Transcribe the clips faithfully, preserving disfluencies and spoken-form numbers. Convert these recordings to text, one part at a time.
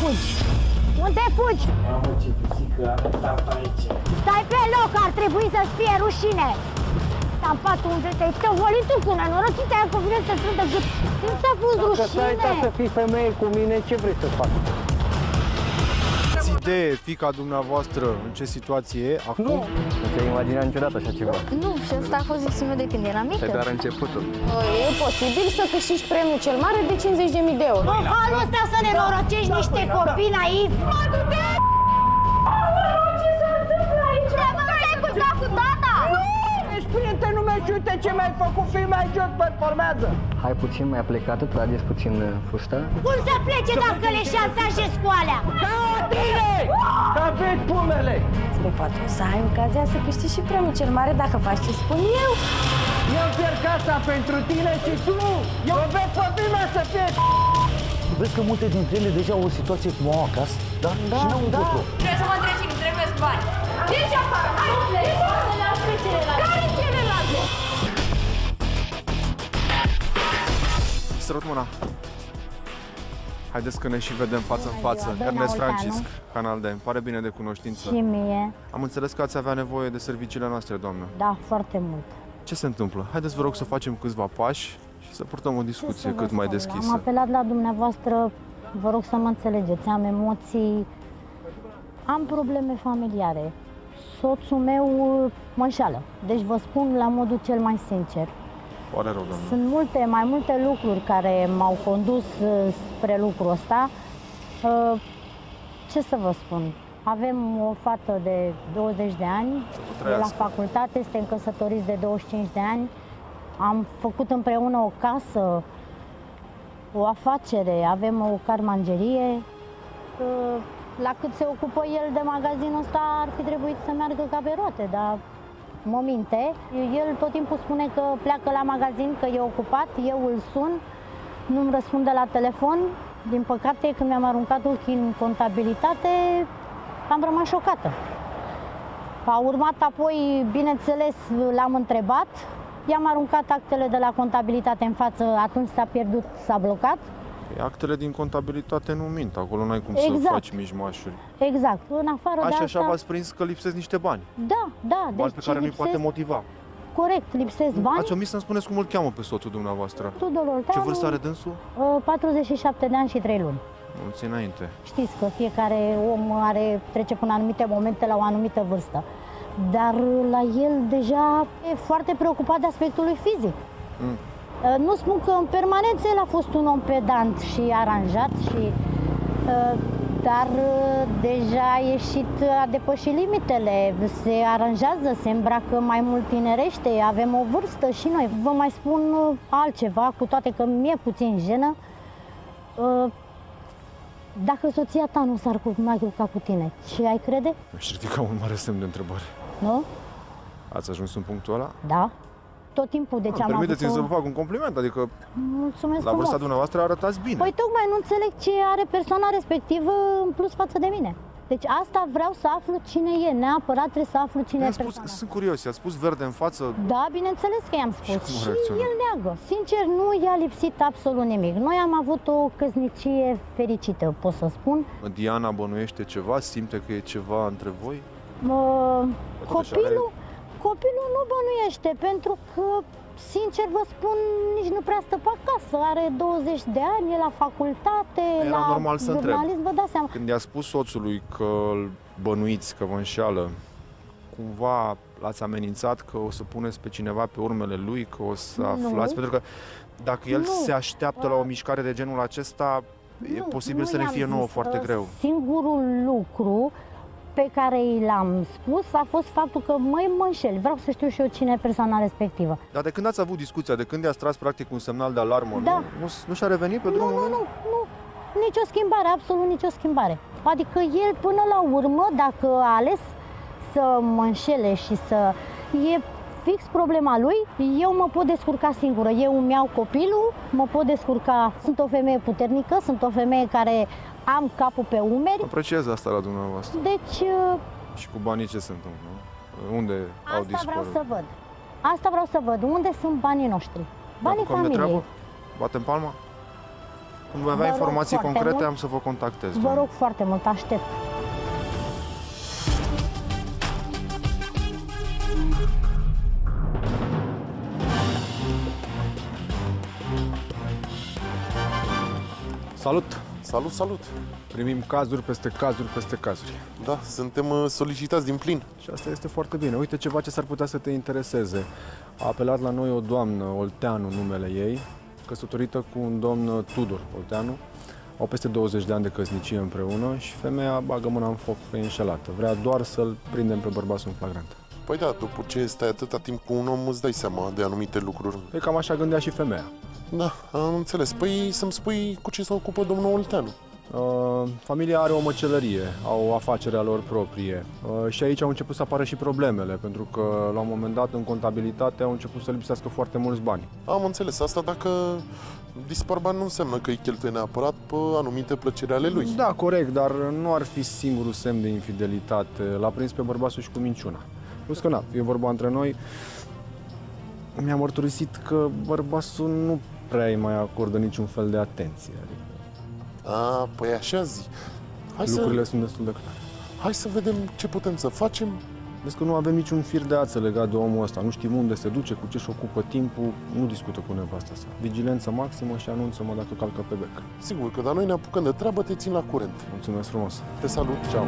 fugi? Unde fugi? Mamă, ce pisică are tata aici. Stai pe loc, ar trebui să-ți fie rușine. Am patul unde te-ai tăvălit tu cu nenorocit, aia cu vine să strândă gât. Nu ți-a fost rușine? Dacă stai să fii femeie cu mine, ce vrei să fac? Idee, fiica dumneavoastră, în ce situație e acum? Nu! Nu ți-ai imaginat niciodată așa ceva. Nu, și ăsta a fost visul meu de când eram mică. E doar începutul. E posibil să câștigi premiul cel mare de cincizeci de mii de euro. În halul ăsta să nenorocești niște copii naivi? Mă, du-te! Ce se întâmplă aici? Te-ai culcat cu tata? Nu! Ești prietenul meu și uite ce mi-ai făcut, fii mai jos, performează! Hai puțin mai aplecat, trageți puțin fusta. Cum să plece dacă le șantajezi cu alea? Ca tine! Ca vezi pumele! Spui, poate o să ai ocazia să câștigi și premiul cel mare dacă faci ce spun eu. Eu pierd casa pentru tine și tu! Eu vezi pe mine să fie... Vezi că multe dintre ele deja au o situație cum au acasă, da? Da, și n-au da. încotro. Trebuie să mă întrebi, îmi trebuie bani. Ieși afară, hai! Ieși afară, le las pe celelalte. Care celelalte? Sărut mâna. Haideți că ne și vedem față în față. Bună ziua, Ernest doamna Francisc, Olteanu. Canal D. Îmi pare bine de cunoștință. Și mie, Am înțeles că ați avea nevoie de serviciile noastre, doamnă. da, foarte mult. Ce se întâmplă? Haideți, vă rog, să facem câțiva pași și să purtăm o discuție Ce să cât vă mai spun? deschisă. Am apelat la dumneavoastră, vă rog să mă înțelegeți, am emoții, am probleme familiare. Soțul meu mă înșală, deci vă spun la modul cel mai sincer. Pare rău, doamnă. Sunt multe, mai multe lucruri care m-au condus uh, spre lucrul ăsta. Uh, Ce să vă spun? Avem o fată de douăzeci de ani, e la trăiască. facultate, suntem căsătoriți de douăzeci și cinci de ani. Am făcut împreună o casă, o afacere, avem o carmangerie. Uh, La cât se ocupă el de magazinul ăsta, ar fi trebuit să meargă ca pe roate, dar mă minte. El tot timpul spune că pleacă la magazin, că e ocupat, eu îl sun, nu-mi răspunde la telefon. Din păcate, când mi-am aruncat ochii în contabilitate, am rămas șocată. A urmat apoi, bineînțeles, l-am întrebat, i-am aruncat actele de la contabilitate în față, atunci s-a pierdut, s-a blocat. Actele din contabilitate nu mint, acolo n-ai cum Exact. să faci mișmașuri. Exact. În afară de Așa, asta... așa v-ați prins că lipsesc niște bani. Da, da. Bani Deci pe care nu-i lipsesc... poate motiva. Corect, lipsesc bani. Ați omis să-mi spuneți cum îl cheamă pe soțul dumneavoastră. Tudor Olteanu, Ce vârstă are dânsul? patruzeci și șapte de ani și trei luni. Mulți înainte. Știți că fiecare om are, trece până anumite momente la o anumită vârstă. Dar la el deja e foarte preocupat de aspectul lui fizic. Mm. Nu spun că în permanență el a fost un om pedant și aranjat, și, dar deja a ieșit, a depășit limitele, se aranjează, se îmbracă mai mult tinerește, avem o vârstă și noi. Vă mai spun altceva, cu toate că mi-e puțin jenă. Dacă soția ta nu s-ar mai culca cu tine, ce ai crede? Aș ridica un mare semn de întrebare. Nu? Ați ajuns în punctul ăla? Da. Tot timpul, deci am avut Permiteți-mi o... să vă fac un compliment, adică Mulțumesc la vârsta frumos. dumneavoastră arătați bine. Păi tocmai nu înțeleg ce are persoana respectivă în plus față de mine. Deci asta vreau să aflu cine e, neapărat trebuie să aflu cine e I-am spus, persoana. sunt curios, i-a spus verde în față. Da, bineînțeles că i-am spus. Și cum Și reacționează? el neagă. Sincer, nu i-a lipsit absolut nimic. Noi am avut o căsnicie fericită, pot să spun. Diana bănuiește ceva, simte că e ceva între voi? Mă, Totuși copilul, copilul nu bănuiește, pentru că, sincer vă spun, nici nu prea stă pe acasă. Are douăzeci de ani, e la facultate, Era la normal să întreb. jurnalist, vă dați seama. Când i-a spus soțului că îl bănuiți, că vă înșeală, cumva l-ați amenințat că o să puneți pe cineva pe urmele lui, că o să Nu. aflați? Pentru că dacă el Nu. se așteaptă la o mișcare de genul acesta, e Nu, posibil nu să ne i-am fie nouă zis. foarte Uh, greu. Singurul lucru pe care i l-am spus a fost faptul că, măi, mă înșeli, vreau să știu și eu cine e persoana respectivă. Dar de când ați avut discuția, de când i-ați tras practic un semnal de alarmă, Da. nu, nu, nu și-a revenit pe Nu, drumul nu, lui? nu, nu, nicio schimbare, absolut nicio schimbare. Adică el, până la urmă, dacă a ales să mă înșele și să... E fix problema lui, eu mă pot descurca singură, eu îmi iau copilul, mă pot descurca, sunt o femeie puternică, sunt o femeie care am capul pe umeri, Apreciez asta la dumneavoastră. deci Și cu banii ce se întâmplă? Unde au asta vreau dispărut? să văd. Asta vreau să văd, unde sunt banii noștri, Ne banii apucăm de familiei. treabă? Batem palma? Când voi avea Vă rog informații foarte concrete, mult. am să vă contactez. Vă rog foarte mult, aștept. Salut! Salut, salut! Primim cazuri peste cazuri peste cazuri. Da, suntem uh, solicitați din plin. Și asta este foarte bine. Uite ceva ce s-ar putea să te intereseze. A apelat la noi o doamnă, Olteanu numele ei, căsătorită cu un domn Tudor Olteanu. Au peste douăzeci de ani de căsnicie împreună și femeia bagă mâna în foc că e înșelată. Vrea doar să-l prindem pe bărbatul în flagrant. Păi da, după ce stai atâta timp cu un om, îți dai seama de anumite lucruri. Păi cam așa gândea și femeia. Da, am înțeles. Păi să-mi spui cu ce se ocupă domnul Olteanu. Uh, familia are o măcelărie, au o afacere a lor proprie uh, și aici au început să apară și problemele, pentru că la un moment dat în contabilitate au început să lipsească foarte mulți bani. Am înțeles. Asta dacă dispar bani nu înseamnă că îi cheltuie neapărat pe anumite plăceri ale lui. Da, corect, dar nu ar fi singurul semn de infidelitate. L-a prins pe bărbatul și cu minciuna. Plus că, na, e vorba între noi, mi-a mărturisit că bărbatul nu prea îi mai acordă niciun fel de atenție. Adică A, păi așa zi. Hai lucrurile să, sunt destul de clare. hai să vedem ce putem să facem. Vezi că nu avem niciun fir de ață legat de omul ăsta. Nu știm unde se duce, cu ce își ocupă timpul, nu discută cu nevasta sa. Vigilență maximă și anunță-mă dacă calcă pe bec. Sigur că, dar noi ne apucăm de treabă, te țin la curent. Mulțumesc frumos! Te salut. Ceau!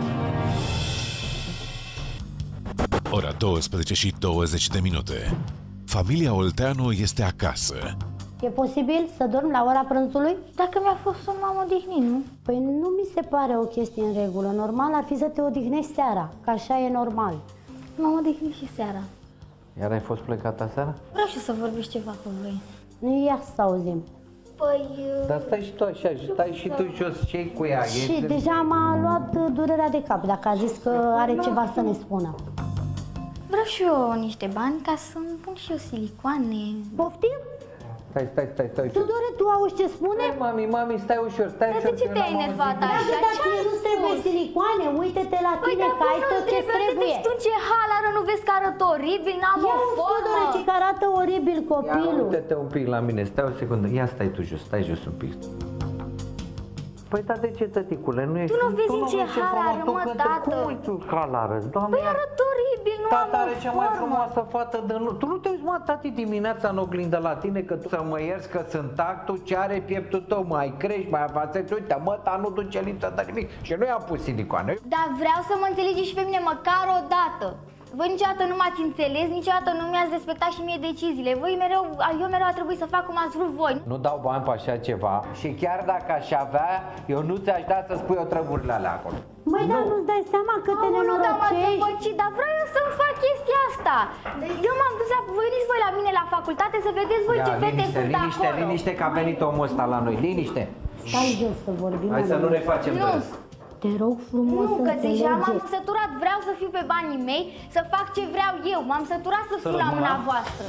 Ora douăsprezece și douăzeci de minute. Familia Olteanu este acasă. E posibil să dorm la ora prânzului? Dacă mi-a fost somn, m-am odihnit, nu? Păi nu mi se pare o chestie în regulă. Normal ar fi să te odihnești seara, că așa e normal. M-am odihnit și seara. Iar ai fost plecat aseară? Vreau și să vorbești ceva cu voi. Ia să auzim. Păi... Dar stai și tu așa, stai și tu jos, ce-i cu ea? Și E... deja m-a luat durerea de cap, dacă a zis că are ceva să ne spună. Vreau și eu niște bani ca să-mi pun și eu silicoane. Poftim? Stai, stai, stai, stai ușor. Tudore, tu auzi ce spune? Stai, mami, mami, stai ușor, stai Dar ușor. de ce că eu te-ai n-am enervat auzit așa? nimic. Da, dar ție nu trebuie silicoane, uite-te la Păi, tine dar că ai nu tot ce trebuie, trebuie. Deci tu în ce hal arăt, nu vezi că arăt oribil, n-am o Ia formă. Tudore, ce că arată oribil Ia copilul. uite-te un pic la mine, stai o secundă. Ia stai tu jos, stai jos un pic. Păi da, de ce, tăticule? Nu ești... Tu nu vezi în ce vezi har frumos, are, tu mă, când- tată? Cum uiți tu hal arăți, doamne? Păi arăt oribil, nu am Tata o are cea mai formă. frumoasă fată de lume. Tu nu te uiți, mă, tati, dimineața în oglindă la tine, că tu să mă ierți că sunt tactul, ce are pieptul tău, mai crești, mai avansezi, uite, mă, ta nu duce lipsă de nimic. Și nu i-am pus silicoane. Dar vreau să mă înțelegeți și pe mine măcar o dată. Voi niciodată nu m-ați înțeles, niciodată nu mi-ați respectat și mie deciziile. Voi mereu, eu mereu a trebuit să fac cum ați vrut voi. Nu dau bani pe așa ceva și chiar dacă aș avea, eu nu ți-aș da să spui o trăburile alea acolo. Măi, dar nu-ți dai seama că te Aoleu, dar m-ați nenorocești? împăcit, dar vreau eu să-mi fac chestia asta. Eu m-am dus la, voi veniți voi la mine la facultate să vedeți voi ce fete liniște, sunt liniște, acolo. liniște, că a venit omul ăsta la noi, liniște. Stai jos să vorbim. Hai să nu ne facem Nu. râs. Te rog frumos Nu, să că deja m-am înțelegeți. săturat, vreau să fiu pe banii mei, să fac ce vreau eu. M-am săturat să fiu la mâna voastră.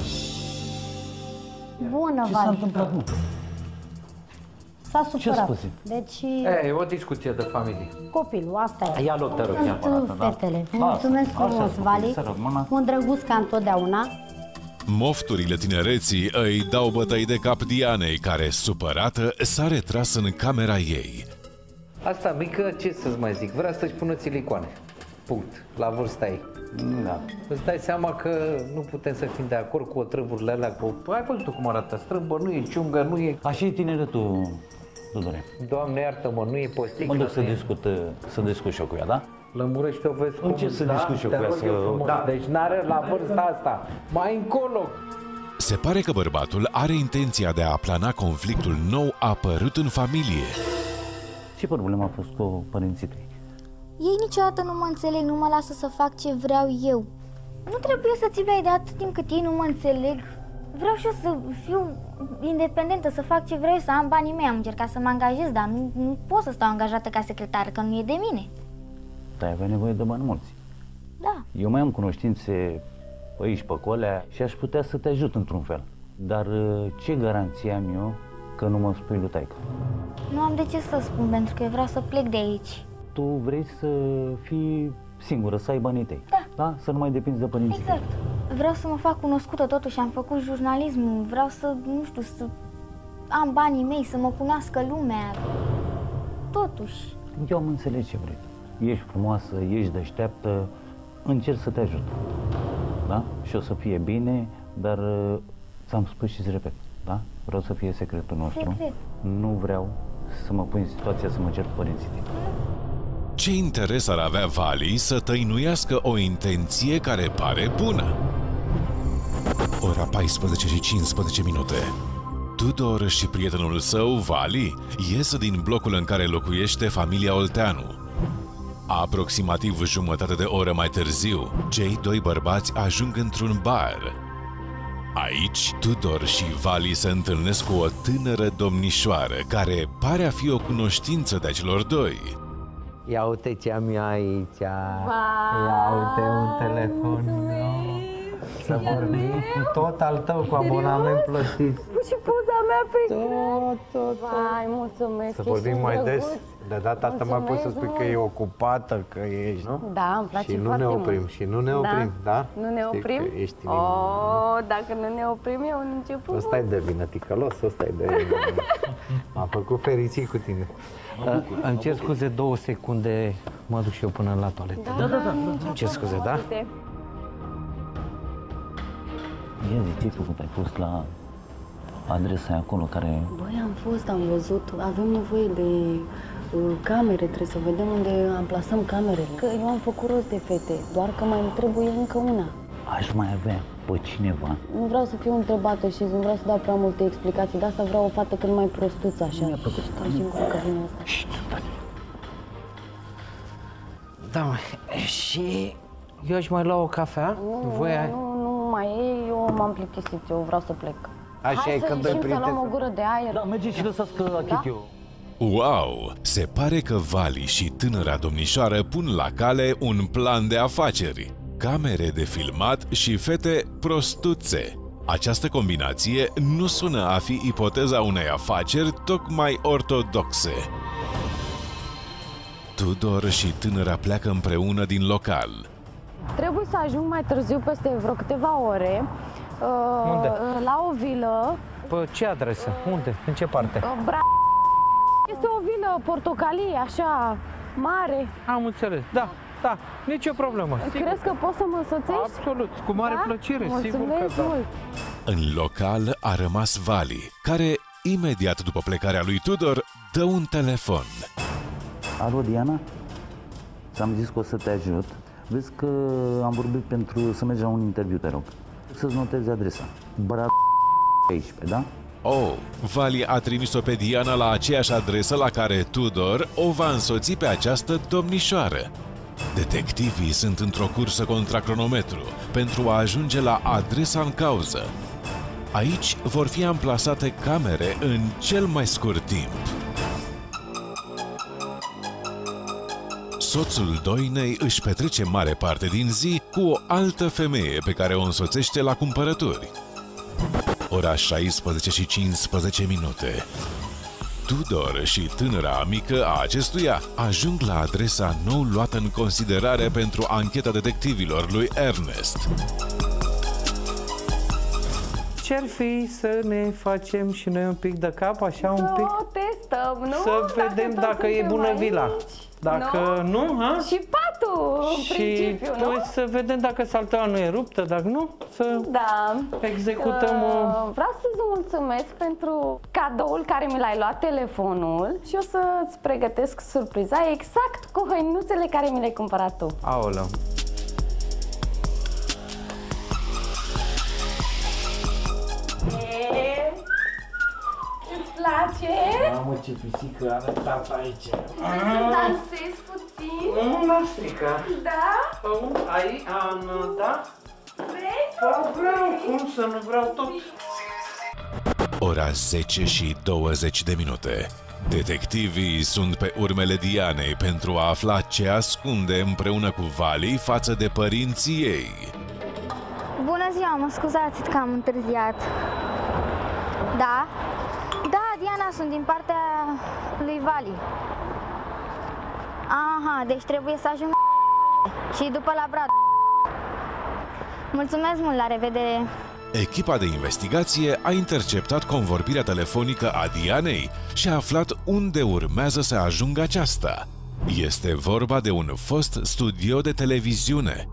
Bună, Ce s-a Vali. întâmplat? Nu. S-a supărat. scuze? Deci, E, o discuție de familie. copilul, asta e. Ia loc, te rog, ia Sunt aparată, da? fetele. Lasă, Mulțumesc așa frumos, sunt, Vali. să rămână. Un drăguț ca întotdeauna. Mofturile tinereții îi dau bătăi de cap Dianei, care, supărată, s-a retras în camera ei. Asta mică, ce să-ți mai zic, vrea să-și pună silicoane. Punct. La vârsta ei. Da. Îți dai seama că nu putem să fim de acord cu otrăvurile alea, cu... Ai văzut cum arată, strâmbă, nu e ciungă, nu e... Așa e tineretul, Tudore. Doamne, iartă-mă, nu e postic. Mă duc să discut, să discut și eu cu ea, da? Lămurește-o, vezi În cum, ce să da? discut și eu Te cu ea, rog să- eu frumos. da. Deci n-are la vârsta asta. Mai încolo. Se pare că bărbatul are intenția de a aplana conflictul nou apărut în familie. Ce problemă a fost cu părinții tăi? Ei niciodată nu mă înțeleg, nu mă lasă să fac ce vreau eu. Nu trebuie să ți de atât timp cât ei nu mă înțeleg. Vreau și eu să fiu independentă, să fac ce vreau, să am banii mei. Am încercat să mă angajez, dar nu, nu pot să stau angajată ca secretară, că nu e de mine. Dar avea nevoie de bani mulți. Da. Eu mai am cunoștințe pe aici, pe colea și aș putea să te ajut într-un fel. Dar ce garanție am eu că nu mă spui lui taică? Nu am de ce să spun, pentru că eu vreau să plec de aici. Tu vrei să fii singură, să ai banii tăi. Da. Da? Să nu mai depinzi de părinții tăi. Exact. Vreau să mă fac cunoscută, totuși am făcut jurnalismul, vreau să, nu știu, să am banii mei, să mă cunoască lumea. Totuși. Eu am înțeles ce vrei. Ești frumoasă, ești deșteaptă, încerc să te ajut. Da? Și o să fie bine, dar ți-am spus și îți repet, da? Vreau să fie secretul nostru. Secret. Nu vreau să mă pun în situația să mă cer cu părinții tăi. Ce interes ar avea Vali să tăinuiască o intenție care pare bună? Ora paisprezece și cincisprezece minute. Tudor și prietenul său, Vali, ies din blocul în care locuiește familia Olteanu. Aproximativ jumătate de oră mai târziu, cei doi bărbați ajung într-un bar. Aici, Tudor și Vali se întâlnesc cu o tânără domnișoară care pare a fi o cunoștință de-a celor doi. Ia uite ce am eu aici. Vai, ia uite un telefon. mulțumesc. Să vorbim cu tot al tău, cu abonament plătit. Și poza mea pe Tot, tot, Vai, mulțumesc. Să vorbim mai des. De data asta mai poți să spui că e mult. ocupată, că ești, nu? Da, îmi place Și nu foarte ne oprim, mult. și nu ne oprim, da? Nu ne Știi oprim? că ești Oh, dacă nu ne oprim, e un început. ăsta e de vină, ticălos, ăsta e de vină. M-a făcut fericit cu tine. Îmi cer scuze două secunde, mă duc și eu până la toaletă. Da, da, da. Îmi cer scuze, da? Ia zi, ce-ai făcut? Ai fost la adresa acolo care... Băi, am fost, am văzut, avem nevoie de uh, camere, trebuie să vedem unde amplasăm camerele. Că eu am făcut rost de fete, doar că mai îmi trebuie încă una. Aș mai avea pe cineva. Nu vreau să fiu întrebată și nu vreau să dau prea multe explicații, de asta vreau o fată cât mai prostuță, așa. Mi-a plăcut. Stai și încă că vine asta. Da, mă. Și eu aș mai lua o cafea? Nu, Voi ai... nu, nu mai e, eu m-am plictisit, eu vreau să plec. Așa Hai e să când doi ieșim să luăm o prieteni. gură de aer. Da, mergeți și lăsați că achit eu. Wow! Se pare că Vali și tânăra domnișoară pun la cale un plan de afaceri. Camere de filmat și fete prostuțe. Această combinație nu sună a fi ipoteza unei afaceri tocmai ortodoxe. Tudor și tânăra pleacă împreună din local. Trebuie să ajung mai târziu, peste vreo câteva ore, uh, Unde? la o vilă. Pe ce adresă? Unde? În ce parte? uh, Bra... Este o vilă portocalie, așa, mare. Am înțeles, da, da, nicio problemă. Crezi că poți să mă însoțești? Absolut, cu mare Da? plăcere, sigur Mulțumesc că da. mult. În local a rămas Vali, care, imediat după plecarea lui Tudor, dă un telefon. Alo, Diana? Ți-am zis că o să te ajut. Vezi că am vorbit pentru să mergi la un interviu, te rog. Să-ți notezi adresa. Brad paisprezece, da? Oh, Vali a trimis-o pe Diana la aceeași adresă la care Tudor o va însoți pe această domnișoară. Detectivii sunt într-o cursă contra cronometru pentru a ajunge la adresa în cauză. Aici vor fi amplasate camere în cel mai scurt timp. Soțul Doinei își petrece mare parte din zi cu o altă femeie pe care o însoțește la cumpărături. Ora șaisprezece și cincisprezece minute. Tudor și tânăra amică a acestuia ajung la adresa nou luată în considerare pentru ancheta detectivilor lui Ernest. Ce-ar fi să ne facem și noi un pic de cap, așa un pic? Să o testăm, nu? Să vedem tot dacă e suntem bună aici. vila. Dacă nu, nu ha? Și patul, în Și principiu, nu? păi să vedem dacă salteaua nu e ruptă, dacă nu, să Da. executăm o... Uh, Vreau să-ți mulțumesc pentru cadoul care mi l-ai luat, telefonul, și o să-ți pregătesc surpriza exact cu hăinuțele care mi le-ai cumpărat tu. Aoleu. E... Îți place? Mamă, ce pisică are tata aici. Vrei să dansezi puțin? Nu l-a stricat. Da? Ai, an, da? Vrei? Da, vreau, cum să nu vreau tot? Ora zece și douăzeci de minute. Detectivii sunt pe urmele Dianei pentru a afla ce ascunde împreună cu Vali față de părinții ei. Bună ziua, mă scuzați că am întârziat. Da? Da, Diana, sunt din partea lui Vali. Aha, deci trebuie să ajung și după la Brad. Mulțumesc mult, la revedere. Echipa de investigație a interceptat convorbirea telefonică a Dianei și a aflat unde urmează să ajungă aceasta. Este vorba de un fost studio de televiziune.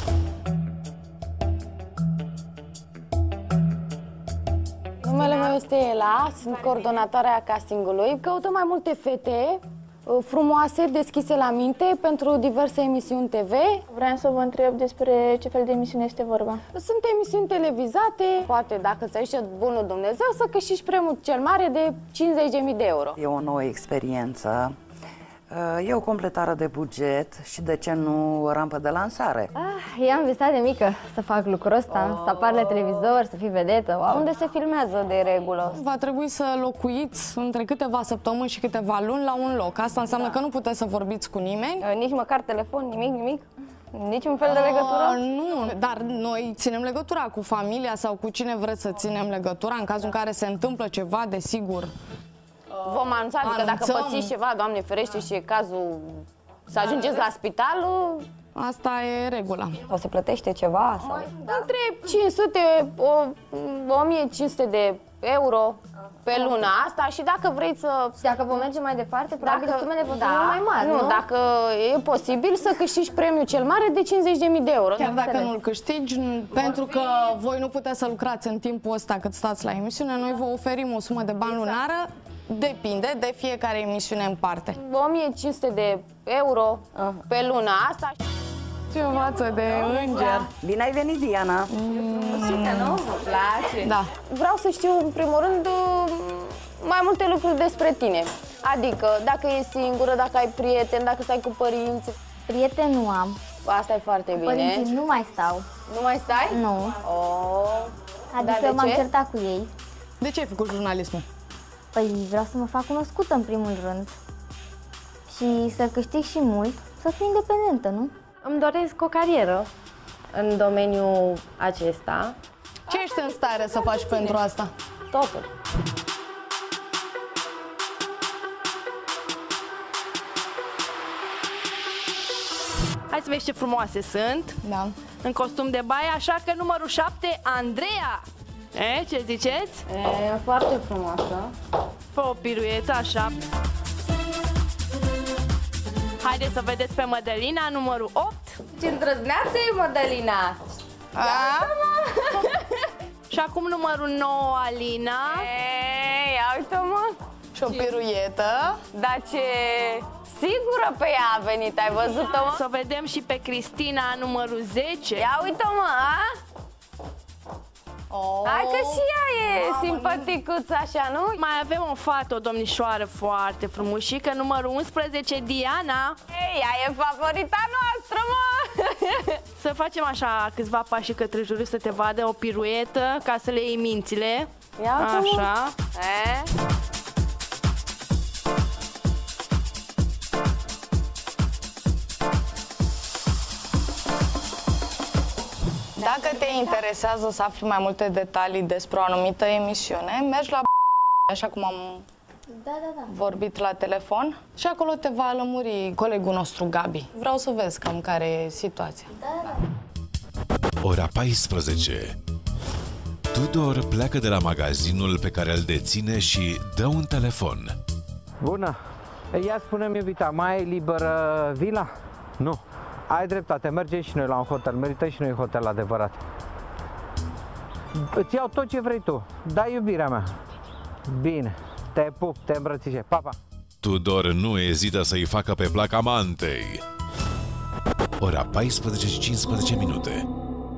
Numele meu este Ela, sunt coordonatoarea castingului. Căutăm mai multe fete frumoase, deschise la minte pentru diverse emisiuni T V. Vreau să vă întreb despre ce fel de emisiune este vorba. Sunt emisiuni televizate, poate dacă ți-a ieșit bunul Dumnezeu să câștigi premiul cel mare de cincizeci de mii de euro. E o nouă experiență. E o completare de buget și de ce nu o rampă de lansare? Ah, eu am visat de mică să fac lucrul ăsta, oh. să apar la televizor, să fii vedetă. Wow. Unde se filmează de regulă? Va trebui să locuiți între câteva săptămâni și câteva luni la un loc. Asta înseamnă da. că nu puteți să vorbiți cu nimeni. Nici măcar telefon, nimic, nimic? Niciun fel de legătură? Uh, nu, dar noi ținem legătura cu familia sau cu cine vreți să ținem legătura în cazul în care se întâmplă ceva, desigur. Vom anunța, adică dacă pățiți ceva, Doamne ferește, și e cazul să ajungeți la spital, asta e regula. O se plătește ceva? Sau? Între cinci sute, o mie cinci sute de euro pe luna asta și dacă vrei să... Și dacă vom merge mai departe, probabil sumele vor fi da, mai mari, nu? Nu, dacă e posibil să câștigi premiul cel mare de cincizeci de mii de euro. Chiar dacă nu-l câștigi, pentru că voi nu puteți să lucrați în timpul ăsta cât stați la emisiune, noi vă oferim o sumă de bani exact. lunară. Depinde de fiecare emisiune în parte. o mie cinci sute de euro uh. pe luna asta. Ce față de înger! Bine ai venit, Diana! Frumusită, nu? Vă place? Da. Vreau să știu, în primul rând, mai multe lucruri despre tine. Adică, dacă ești singură, dacă ai prieteni, dacă stai cu părinți. Prieteni nu am. Asta e foarte bine. Părinții nu mai stau. Nu mai stai? Nu. Oh. Adică m-am certat cu ei. De ce ai făcut jurnalismul? Păi vreau să mă fac cunoscută în primul rând și să câștig și mult, să fiu independentă, nu? Îmi doresc o carieră în domeniul acesta. Ce ești în stare să faci pentru asta? Totul. Hai să vezi ce frumoase sunt. Da. În costum de baie, așa că numărul șapte, Andreea. E, ce ziceți? E foarte frumoasă. Fă o piruetă, așa. Haideți să vedeți pe Mădălina, numărul opt. Ce îndrăzneață e Mădălina! Și acum numărul nouă, Alina. Ei, ia uite-mă! Și o piruetă. Dar ce sigură pe ea a venit, ai văzut-o, mă? Să vedem și pe Cristina, numărul zece. Ia uite-mă, a? Oh. Hai că și ea e Mamă, simpaticuță așa, nu? Mai avem o fată, o domnișoară foarte frumușică, numărul unsprezece, Diana. Ei, ea e favorita noastră, mă! Să facem așa câțiva pași către juriu să te vadă, o piruetă, ca să le iei mințile. Ia așa. E? Dacă te interesează să afli mai multe detalii despre o anumită emisiune, mergi la așa cum am da, da, da. vorbit la telefon și acolo te va lămuri colegul nostru Gabi. Vreau să vezi cam care e situația. Da, da. Ora paisprezece. Tudor pleacă de la magazinul pe care îl deține și dă un telefon. Bună! Ia spune-mi, iubita, mai e liberă vila? Nu. Ai dreptate, mergem și noi la un hotel, merităm și noi un hotel adevărat. Îți iau tot ce vrei tu, dai iubirea mea. Bine, te pup, te îmbrățișe, pa, pa. Tudor nu ezită să-i facă pe plac amantei. Ora paisprezece și cincisprezece minute.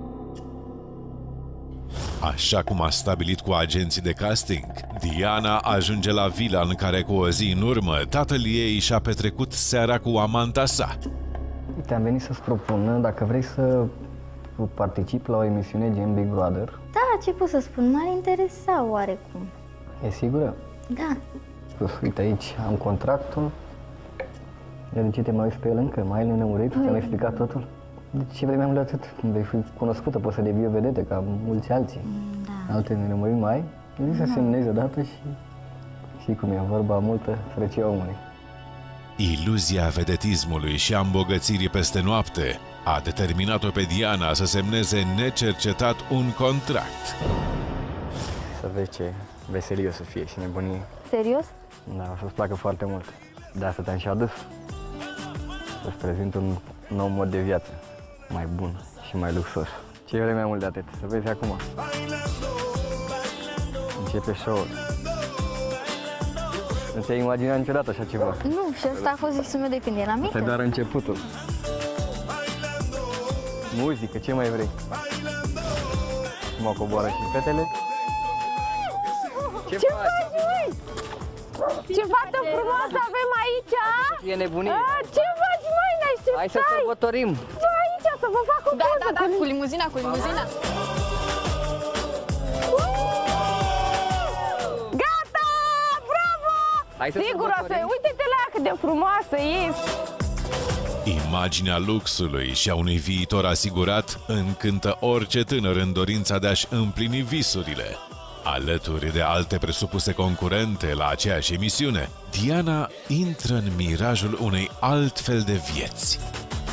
Așa cum a stabilit cu agenții de casting, Diana ajunge la vila în care cu o zi în urmă tatăl ei și-a petrecut seara cu amanta sa. Te-am venit să-ți propun dacă vrei să participi la o emisiune gen Big Brother. Da, ce pot să spun, m-ar interesa oarecum. E sigură? Da. Uite, aici am contractul. De ce te mai uiți pe el încă? Mai ai lămurit? Ți-am explicat totul? De ce vrei mai mult de atât? Vei fi cunoscută, poți să devii o vedete ca mulți alții. Da. Alte nelămuriri mai ai? Zici să semnezi odată și știi cum e vorba multă sărăcie omului. Iluzia vedetismului și a îmbogățirii peste noapte a determinat-o pe Diana să semneze necercetat un contract. Să vezi ce veselie o să fie și nebunie. Serios? Da, o să-ți placă foarte mult. De asta te-am și adus. Să-ți prezint un nou mod de viață, mai bun și mai luxos. Ce vrei mai mult de atât? Să vezi acum. Începe show-ul. Nu ți-ai imaginat niciodată așa ceva? Nu, și asta a fost visul meu de când eram mică. Asta e doar începutul. Muzică, ce mai vrei? Mă coboară și fetele. Ce, ce faci, măi? Ce fată frumoasă avem aici? E nebunie. A, ce faci, măi? Ne-așteptai? Hai să sărbătorim. Ce aici, să vă fac o poză. Da, da, da, cu limuzina, cu limuzina. Gata! Bravo! Hai să sigur o să... Uite-te la cât de frumoasă ești. Imaginea luxului și a unui viitor asigurat încântă orice tânăr în dorința de a-și împlini visurile. Alături de alte presupuse concurente la aceeași emisiune, Diana intră în mirajul unei altfel de vieți.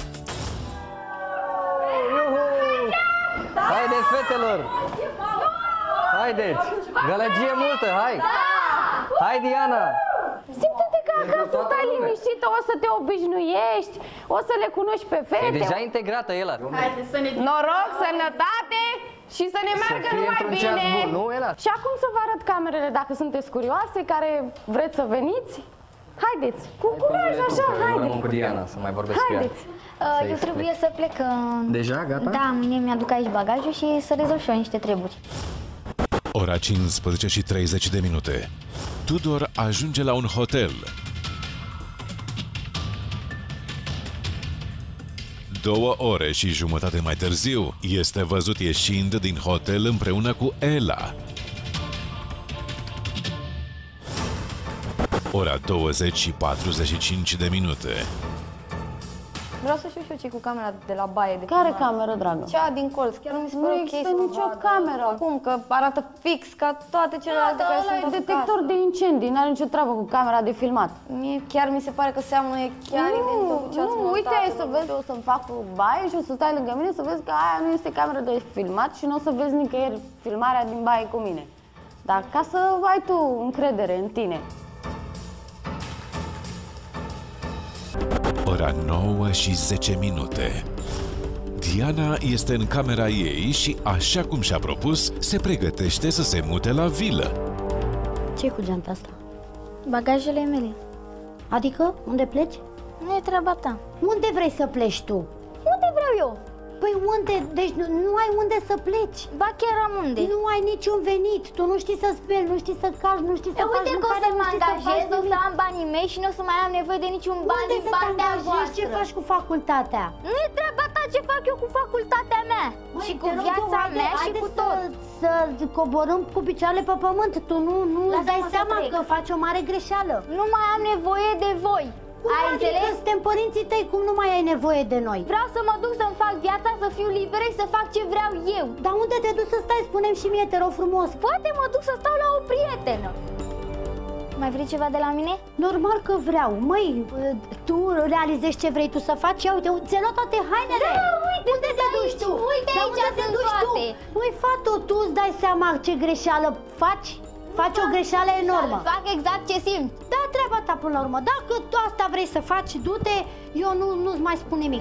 Haideți, fetelor! Haideți! Gălăgie multă, hai! Hai, Diana! Simte-te că acasă stai liniștită, o să te obișnuiești, o să le cunoști pe fete. E deja integrată el. Noroc, sănătate și să ne meargă numai bine. Bun, nu, Ela? Și acum să vă arăt camerele dacă sunteți curioase, care vreți să veniți. Haideți, cu curaj așa, haideți. Eu cu Diana să mai vorbesc cu ea. Uh, eu trebuie să plec. Uh... Deja, gata? Da, mâine mi-aduc aici bagajul și să rezolv și eu niște treburi. Ora cincisprezece și treizeci de minute. Tudor ajunge la un hotel. Două ore și jumătate mai târziu, este văzut ieșind din hotel împreună cu Ela. Ora douăzeci și patruzeci și cinci de minute. Vreau să știu și eu ce cu camera de la baie. De Care cameră, dragă? Cea din colț. Chiar nu mi se pare ok există să nicio cameră. Cum? Că arată fix ca toate celelalte Da, care ăla sunt e detector de incendii, n-are nicio treabă cu camera de filmat. Mie chiar mi se pare că seamănă chiar nu, identică cu ce ați nu, montat. uite, ai să vezi, o să-mi fac baie și o să stai lângă mine să vezi că aia nu este cameră de filmat și nu o să vezi nicăieri filmarea din baie cu mine. Dar ca să ai tu încredere în tine. Ora nouă și zece minute. Diana este în camera ei și, așa cum și-a propus, se pregătește să se mute la vilă. Ce-i cu geanta asta? Bagajele mele. Adică? Unde pleci? Nu e treaba ta. Unde vrei să pleci tu? Unde vreau eu? Păi unde? Deci nu, nu ai unde să pleci. Ba chiar am unde. Nu ai niciun venit. Tu nu știi să speli, nu știi să calci, nu știi să e, faci uite că o să mă angajez, o să am banii mei și nu o să mai am nevoie de niciun bani din partea voastră. Ce faci cu facultatea? Nu e treaba ta ce fac eu cu facultatea mea. Măi, și cu viața haide, mea și haide cu să, tot. Să coborâm cu picioarele pe pământ. Tu nu, nu îți dai seama că faci o mare greșeală. Nu mai am nevoie de voi. Cum ai înțeles? Că suntem părinții tăi, cum nu mai ai nevoie de noi? Vreau să mă duc să-mi fac viața, să fiu liberă și să fac ce vreau eu. Dar unde te duci să stai? Spune-mi și mie, te rog frumos. Poate mă duc să stau la o prietenă. Mai vrei ceva de la mine? Normal că vreau. Măi, tu realizezi ce vrei tu să faci? Ia uite, ți-ai luat toate hainele. Da, uite, unde te duci tu? Uite, Dar aici unde te sunt duci toate. tu? Măi, fată, tu îți dai seama ce greșeală faci? Faci o greșeală enormă. Fac exact ce simt. Da, treaba ta până la urmă. Dacă tu asta vrei să faci, du-te, eu nu, nu-ți mai spun nimic.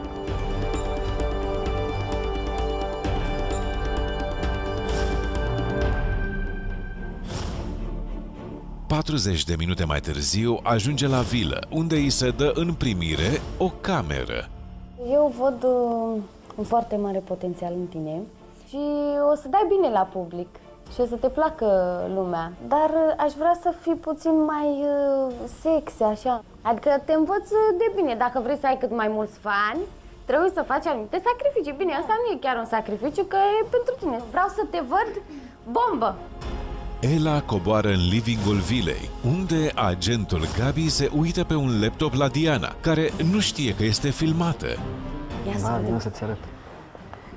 patruzeci de minute mai târziu ajunge la vilă, unde îi se dă în primire o cameră. Eu văd uh, un foarte mare potențial în tine și o să dai bine la public. Și o să te placă lumea, dar aș vrea să fii puțin mai uh, sexy, așa. Adică te învăț de bine, dacă vrei să ai cât mai mulți fani, trebuie să faci anumite sacrificii. Bine, asta nu e chiar un sacrificiu, că e pentru tine. Vreau să te văd bombă. Ela coboară în livingul vilei, unde agentul Gabi se uită pe un laptop la Diana, care nu știe că este filmată. Ia să vedem să-ți arăt.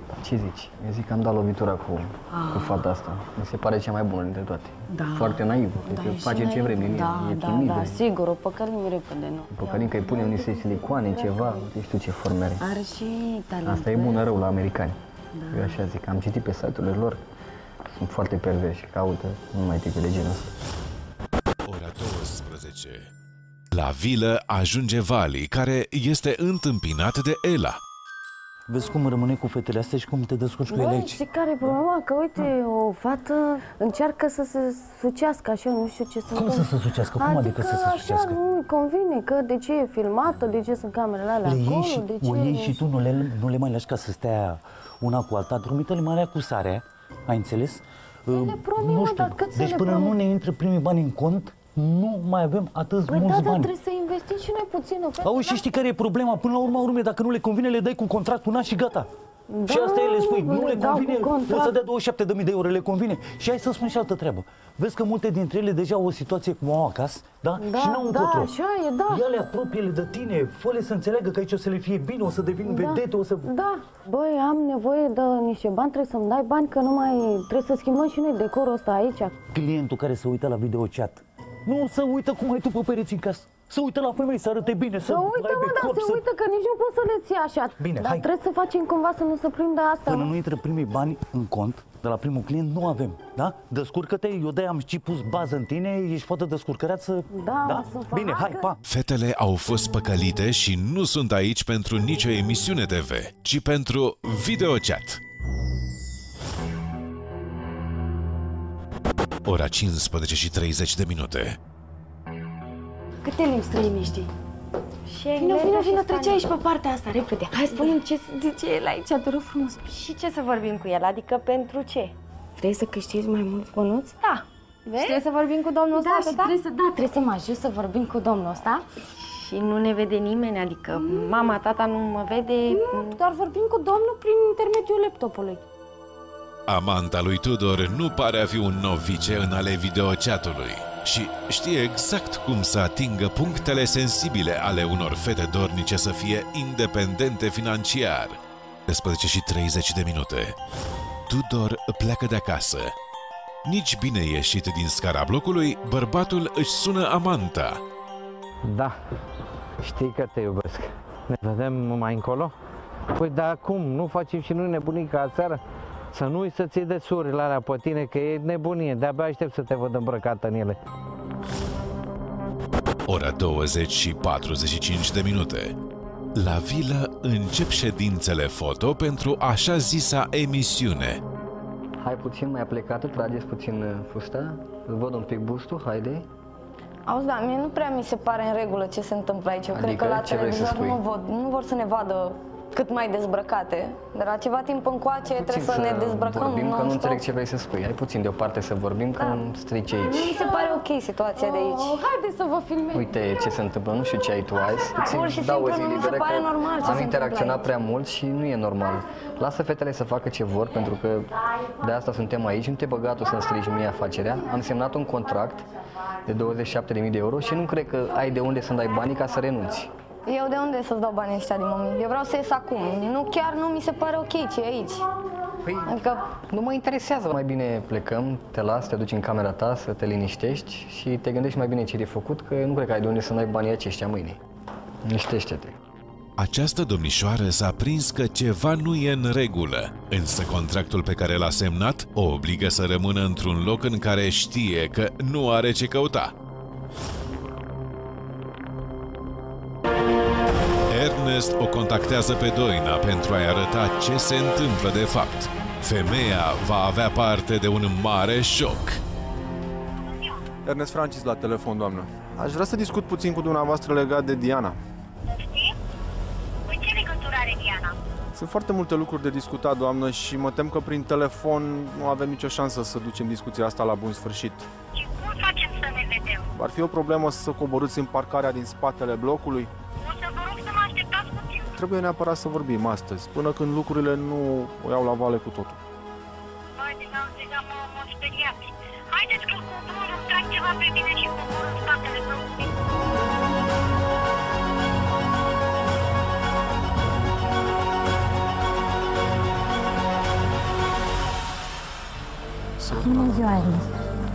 Ce zici? Eu zic că am dat lovitura cu, Ah. cu fata asta. Mi se pare cea mai bună dintre toate. Da. Foarte naivă, Da, că e și face ce naivă. vrem din Da, ea, e da, timidă. da, sigur, o păcălim repede, nu. Păcălim că îi punem niște silicoane, ceva, nu știu ce forme are. Are și talent. Asta e bună rău la americani. Da. Eu așa zic, am citit pe site-urile lor, sunt foarte perversi, caută numai tipe de genul ăsta. Ora douăsprezece. La vilă ajunge Vali, care este întâmpinat de Ela. Vezi cum rămâne cu fetele astea și cum te descurci cu ele Băi, aici. știi care e problema? Că uite, o fată încearcă să se sucească așa, nu știu ce se Cum să se sucească? Cum adică să se sucească? Așa nu-i convine, că de ce e filmată, de ce sunt camerele alea Le acolo, iei și, de ce... o iei și nu tu, nu le, nu le mai lași ca să stea una cu alta. Promite-le marea cu sarea, ai înțeles? Le promit, nu mă, știu, dar cât să deci le până promit? nu ne intră primii bani în cont, nu mai avem atât Păi mulți da, dar bani. trebuie să investim și noi puțin. Auzi, și știi care e problema? Până la urma urmei, dacă nu le convine, le dai cu contractul un an și gata. Da, Și asta e, le spui, mă, nu le le dau convine, cu contract. o să dea douăzeci și șapte de mii de euro, le convine. Și hai să spun și altă treabă. Vezi că multe dintre ele deja au o situație cum au acasă, da? Da, și n-au da, încotro. așa e, da. Ia-le apropie-le de tine, fă-le să înțeleagă că aici o să le fie bine, o să devină Da. vedete, o să... Da, băi, am nevoie de niște bani, trebuie să-mi dai bani, că nu mai trebuie să schimbăm și noi decorul ăsta aici. Clientul care se uită la videochat, nu să uită cum ai tu pe pereți în casă. Să uită la femei, să arate bine, să Să uită, aibă mă, dar corp, se să... uită că nici nu poți să le ții așa. Bine, dar hai. trebuie să facem cumva să nu se prindă asta. Până mă. nu intră primii bani în cont, de la primul client, nu avem, da? Descurcă-te, eu de-aia am și pus bază în tine, ești foarte descurcăreață. Da, da? mă, sunt Bine, hai, pa! Fetele au fost păcălite și nu sunt aici pentru nicio emisiune T V, ci pentru videochat. Ora cincisprezece și treizeci de minute. Câte limbi străine știi? Și Vino, engleză vino, și vino, spaniolă. trece aici pe partea asta, repede. Hai, spune-mi ce zice el aici, te rog frumos. Și ce să vorbim cu el? Adică pentru ce? Vrei să câștigi mai mulți bănuți? Da. Vezi? Și trebuie să vorbim cu domnul ăsta, Da, și atâta? trebuie să, da, trebuie să mă ajut să vorbim cu domnul ăsta. Și nu ne vede nimeni, adică mama, tata nu mă vede. Nu, doar vorbim cu domnul prin intermediul laptopului. Amanta lui Tudor nu pare a fi un novice în ale videochatului și știe exact cum să atingă punctele sensibile ale unor fete dornice să fie independente financiar. treisprezece și treizeci de minute. Tudor pleacă de acasă. Nici bine ieșit din scara blocului, bărbatul își sună Amanta. Da, știi că te iubesc. Ne vedem mai încolo? Păi dar cum? Nu facem și noi nebunii ca aseară? Să nu uiți să ții de surile alea pe tine, că e nebunie. De-abia aștept să te văd îmbrăcată în ele. Ora douăzeci și patruzeci și cinci de minute. La vilă încep ședințele foto pentru așa zisa emisiune. Hai puțin mai aplecată, trageți puțin uh, fusta, îl văd un pic bustul, haide. Auzi, da, mie nu prea mi se pare în regulă ce se întâmplă aici. Eu Adică, cred că la ce vrei să televizor nu, spui? văd, nu vor să ne vadă cât mai dezbrăcate. De la ceva timp încoace trebuie să ne dezbrăcăm vorbim, că nu non-stop. înțeleg ce vrei să spui. Hai puțin deoparte să vorbim, că nu strici aici. Nu mi se pare ok situația de aici. Oh, haide să vă filmez. Uite ce se întâmplă, nu știu ce ai tu azi. Îți Pur și dau o simplu zi nu mi se liberă pare că normal ce am se interacționat întâmplă prea mult și nu e normal. Lasă fetele să facă ce vor, pentru că de asta suntem aici. Nu te băga tu să-mi strici mie afacerea. Am semnat un contract de douăzeci și șapte de mii de euro și nu cred că ai de unde să-mi dai banii ca să renunți. Eu de unde să-ți dau banii ăștia din moment? Eu vreau să ies acum. Nu, chiar nu mi se pare ok ce e aici. Păi, adică nu mă interesează. Mai bine plecăm, te las, te duci în camera ta să te liniștești și te gândești mai bine ce e de făcut, că nu cred că ai de unde să dai banii aceștia mâine. Liniștește-te. Această domnișoară s-a prins că ceva nu e în regulă, însă contractul pe care l-a semnat o obligă să rămână într-un loc în care știe că nu are ce căuta. Ernest o contactează pe Doina pentru a-i arăta ce se întâmplă de fapt. Femeia va avea parte de un mare șoc. Ernest Francis la telefon, doamnă. Aș vrea să discut puțin cu dumneavoastră legat de Diana. Știi? Cu ce legătură are Diana? Sunt foarte multe lucruri de discutat, doamnă, și mă tem că prin telefon nu avem nicio șansă să ducem discuția asta la bun sfârșit. Și cum facem să ne vedem? Ar fi o problemă să coborâți în parcarea din spatele blocului? O să vă rog să mă așteptați puțin. Trebuie neapărat să vorbim astăzi, până când lucrurile nu o iau la vale cu totul. Vai, deja, deja mă, mă speriați. Haideți că cobor, îmi trag ceva pe mine și cobor în spatele blocului. ziua, Ernest.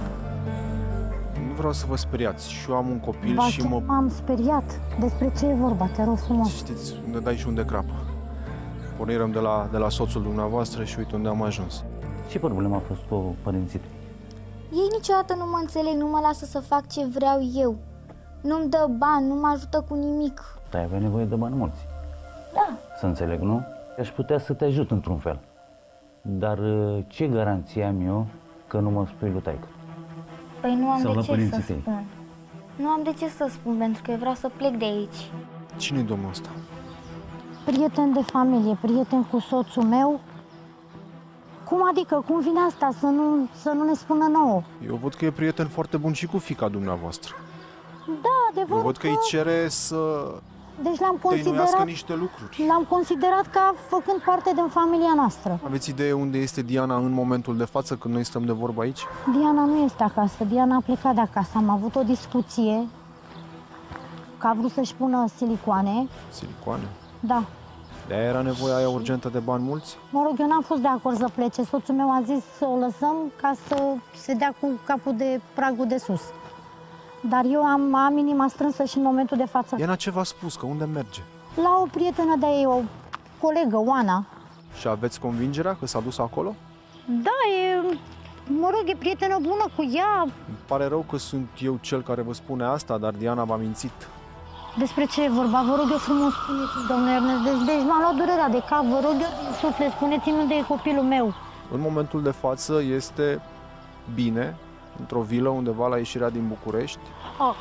Nu vreau să vă speriați. Și eu am un copil Ba, și ce mă... m-am speriat. Despre ce e vorba? Te rog frumos. Știți unde dai și unde crapă. Pornirăm de la, de la soțul dumneavoastră și uite unde am ajuns. Ce problemă a fost cu părinții tăi? Ei niciodată nu mă înțeleg, nu mă lasă să fac ce vreau eu. Nu-mi dă bani, nu mă ajută cu nimic. Tu ai avea nevoie de bani mulți. Da. Să înțeleg, nu? Aș putea să te ajut într-un fel. Dar ce garanție am eu că nu mă spui lui taică? Păi nu am Sau de la ce părinții să tăi? spun. Nu am de ce să spun, pentru că eu vreau să plec de aici. Cine-i domnul ăsta? Prieten de familie, prieten cu soțul meu. Cum adică? Cum vine asta să nu, să nu ne spună nouă? Eu văd că e prieten foarte bun și cu fiica dumneavoastră. Da, adevărul Eu văd că îi cere să Deci l-am tăinuiască considerat, niște lucruri. l-am considerat ca făcând parte din familia noastră. Aveți idee unde este Diana în momentul de față, când noi stăm de vorbă aici? Diana nu este acasă, Diana a plecat de acasă. Am avut o discuție că a vrut să-și pună silicoane. Silicoane? Da. De-aia era nevoia aia urgentă de bani mulți? Mă rog, eu n-am fost de acord să plece. Soțul meu a zis să o lăsăm ca să se dea cu capul de pragul de sus. Dar eu am, am inima strânsă și în momentul de față. Diana ce v-a spus? Că unde merge? La o prietenă de-a ei, o colegă, Oana. Și aveți convingerea că s-a dus acolo? Da, e, mă rog, e prietenă bună cu ea. Îmi pare rău că sunt eu cel care vă spune asta, dar Diana v-a mințit. Despre ce e vorba? Vă rog eu frumos, spuneți, domnule Ernest. Deci, deci m-a luat durerea de cap. Vă rog eu din suflet, spuneți-mi unde e copilul meu. În momentul de față este bine, într-o vilă undeva la ieșirea din București. Oh.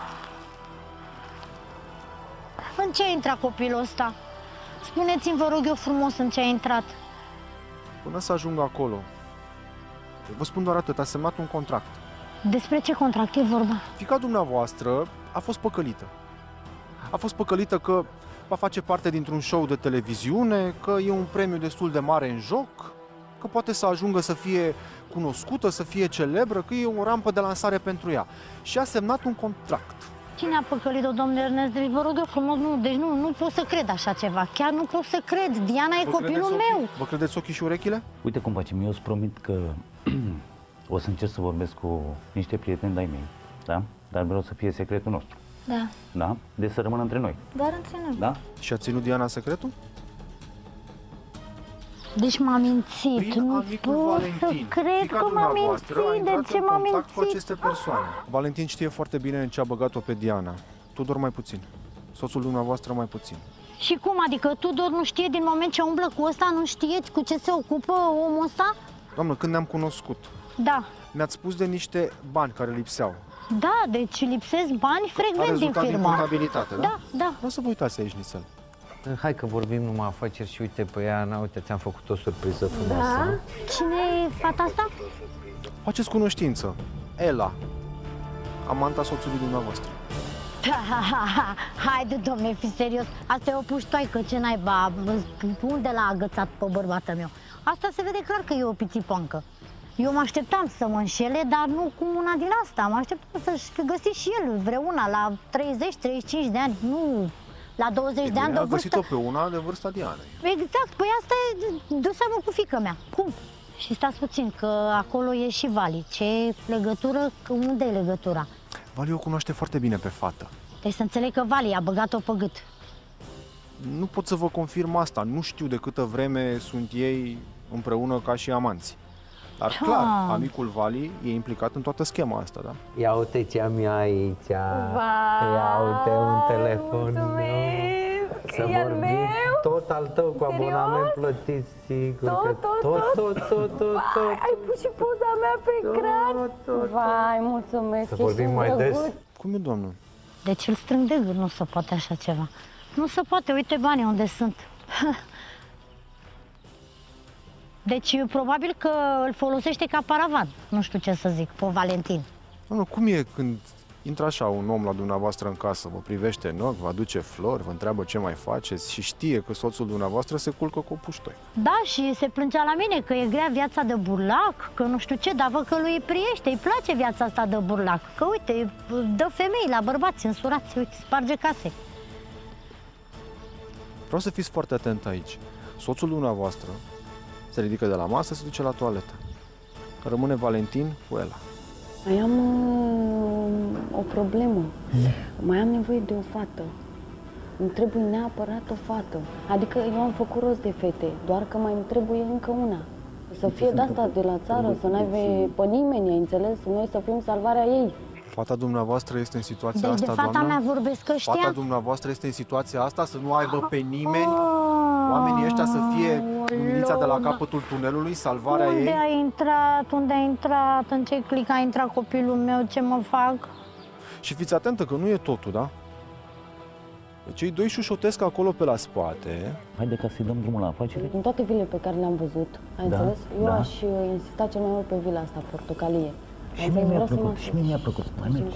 În ce a intrat copilul ăsta? Spuneți-mi, vă rog eu frumos, în ce a intrat. Până să ajung acolo, eu vă spun doar atât, a semnat un contract. Despre ce contract e vorba? Fiica dumneavoastră a fost păcălită. A fost păcălită că va face parte dintr-un show de televiziune, că e un premiu destul de mare în joc, că poate să ajungă să fie cunoscută, să fie celebră, că e o rampă de lansare pentru ea. Și a semnat un contract. Cine a păcălit-o, domnule Ernest? Deci vă rog eu frumos, nu, deci nu, nu pot să cred așa ceva. Chiar nu pot să cred. Diana e Vă copilul credeți meu. ochii? Vă credeți ochii și urechile? Uite cum facem, eu îți promit că o să încerc să vorbesc cu niște prieteni de-ai mei, da? Dar vreau să fie secretul nostru, Da, da? Deci să rămână între noi, doar între noi. da? Și a ținut Diana secretul? Deci m-a mințit. Prin Nu amicul pot Valentin. să cred Fiica că m-a dumneavoastră a mințit. De intrat ce în m-a contact cu mințit? aceste persoane. Valentin știe foarte bine în ce a băgat-o pe Diana. Tudor mai puțin. Soțul dumneavoastră mai puțin. Și cum adică Tudor nu știe din moment ce umblă cu ăsta, nu știți cu ce se ocupă omul ăsta? Doamnă, când ne-am cunoscut, Da. mi-ați spus de niște bani care lipseau. Da, deci lipsesc bani A frecvent din rezultat din firmă. contabilitate, da? Da, da. Nu o să vă uitați aici, nițel. Hai că vorbim numai afaceri și uite pe ea, na, uite, ți-am făcut o surpriză frumoasă. Da? Cine e fata asta? Faceți cunoștință. Ela, amanta soțului dumneavoastră. Haide, domne, fi serios. Asta e o puștoaică, ce naiba. Unde l-a agățat pe bărbatul meu? Asta se vede clar că e o pițipoancă. Eu mă așteptam să mă înșele, dar nu cu una din asta. Mă așteptam să-și fi găsit și el vreuna la treizeci treizeci și cinci de ani, nu la douăzeci de ani de A vârstă. găsit-o pe una de vârsta Dianei. Exact, păi asta e de seamă cu fiica mea. Cum? Și stați puțin, că acolo e și Vali. Ce legătură? Că unde e legătura? Vali o cunoaște foarte bine pe fată. Deci să înțeleg că Vali a băgat-o pe gât. Nu pot să vă confirm asta. Nu știu de câtă vreme sunt ei împreună ca și amanți. Dar clar, Ah. amicul Vali e implicat în toată schema asta, da? Ia uite ce am eu aici. Vai, Ia uite un telefon meu. Să E al vorbim meu? tot al tău cu Serios? abonament plătit, sigur. Tot, că tot, tot, tot, tot, tot, Vai, tot. ai pus și poza mea pe ecran? Vai, mulțumesc, Să ești vorbim un mai des. drăguț. Cum e, doamnă? Deci îl strâng de gât, nu se poate așa ceva. Nu se poate, uite banii unde sunt. Deci probabil că îl folosește ca paravan. Nu știu ce să zic, pe Valentin. Doamnă, cum e când intră așa un om la dumneavoastră în casă, vă privește în ochi, vă aduce flori, vă întreabă ce mai faceți și știe că soțul dumneavoastră se culcă cu o puștoi? Da, și se plângea la mine că e grea viața de burlac, că nu știu ce, dar văd că lui îi priește, îi place viața asta de burlac. Că uite, dă femei la bărbați însurați, uite, sparge case. Vreau să fiți foarte atent aici. Soțul dumneavoastră se ridică de la masă, se duce la toaletă. Rămâne Valentin cu Ela. Mai am uh, o problemă. Mai am nevoie de o fată. Îmi trebuie neapărat o fată. Adică eu am făcut rost de fete, doar că mai îmi trebuie încă una. Să fie de-asta de la țară, să n-ai pe nimeni, ai înțeles? Noi să fim salvarea ei. Fata dumneavoastră este în situația Deci asta, de fata doamnă? mea vorbesc ăștia? Fata dumneavoastră este în situația asta, să nu aibă pe nimeni? Oamenii ăștia să fie luminița de la capătul tunelului, salvarea unde ei? Unde a intrat, unde a intrat, în ce clic a intrat copilul meu, ce mă fac? Și fiți atentă că nu e totul, da? Deci ei doi șușotesc acolo pe la spate. Haide ca să-i dăm drumul la afacere. În toate vilele pe care le-am văzut, ai Da, înțeles? Eu da. aș insista cel mai mult pe vila asta, portocalie. Și mie mi-a plăcut, și mie mi-a plăcut. Mai mergi.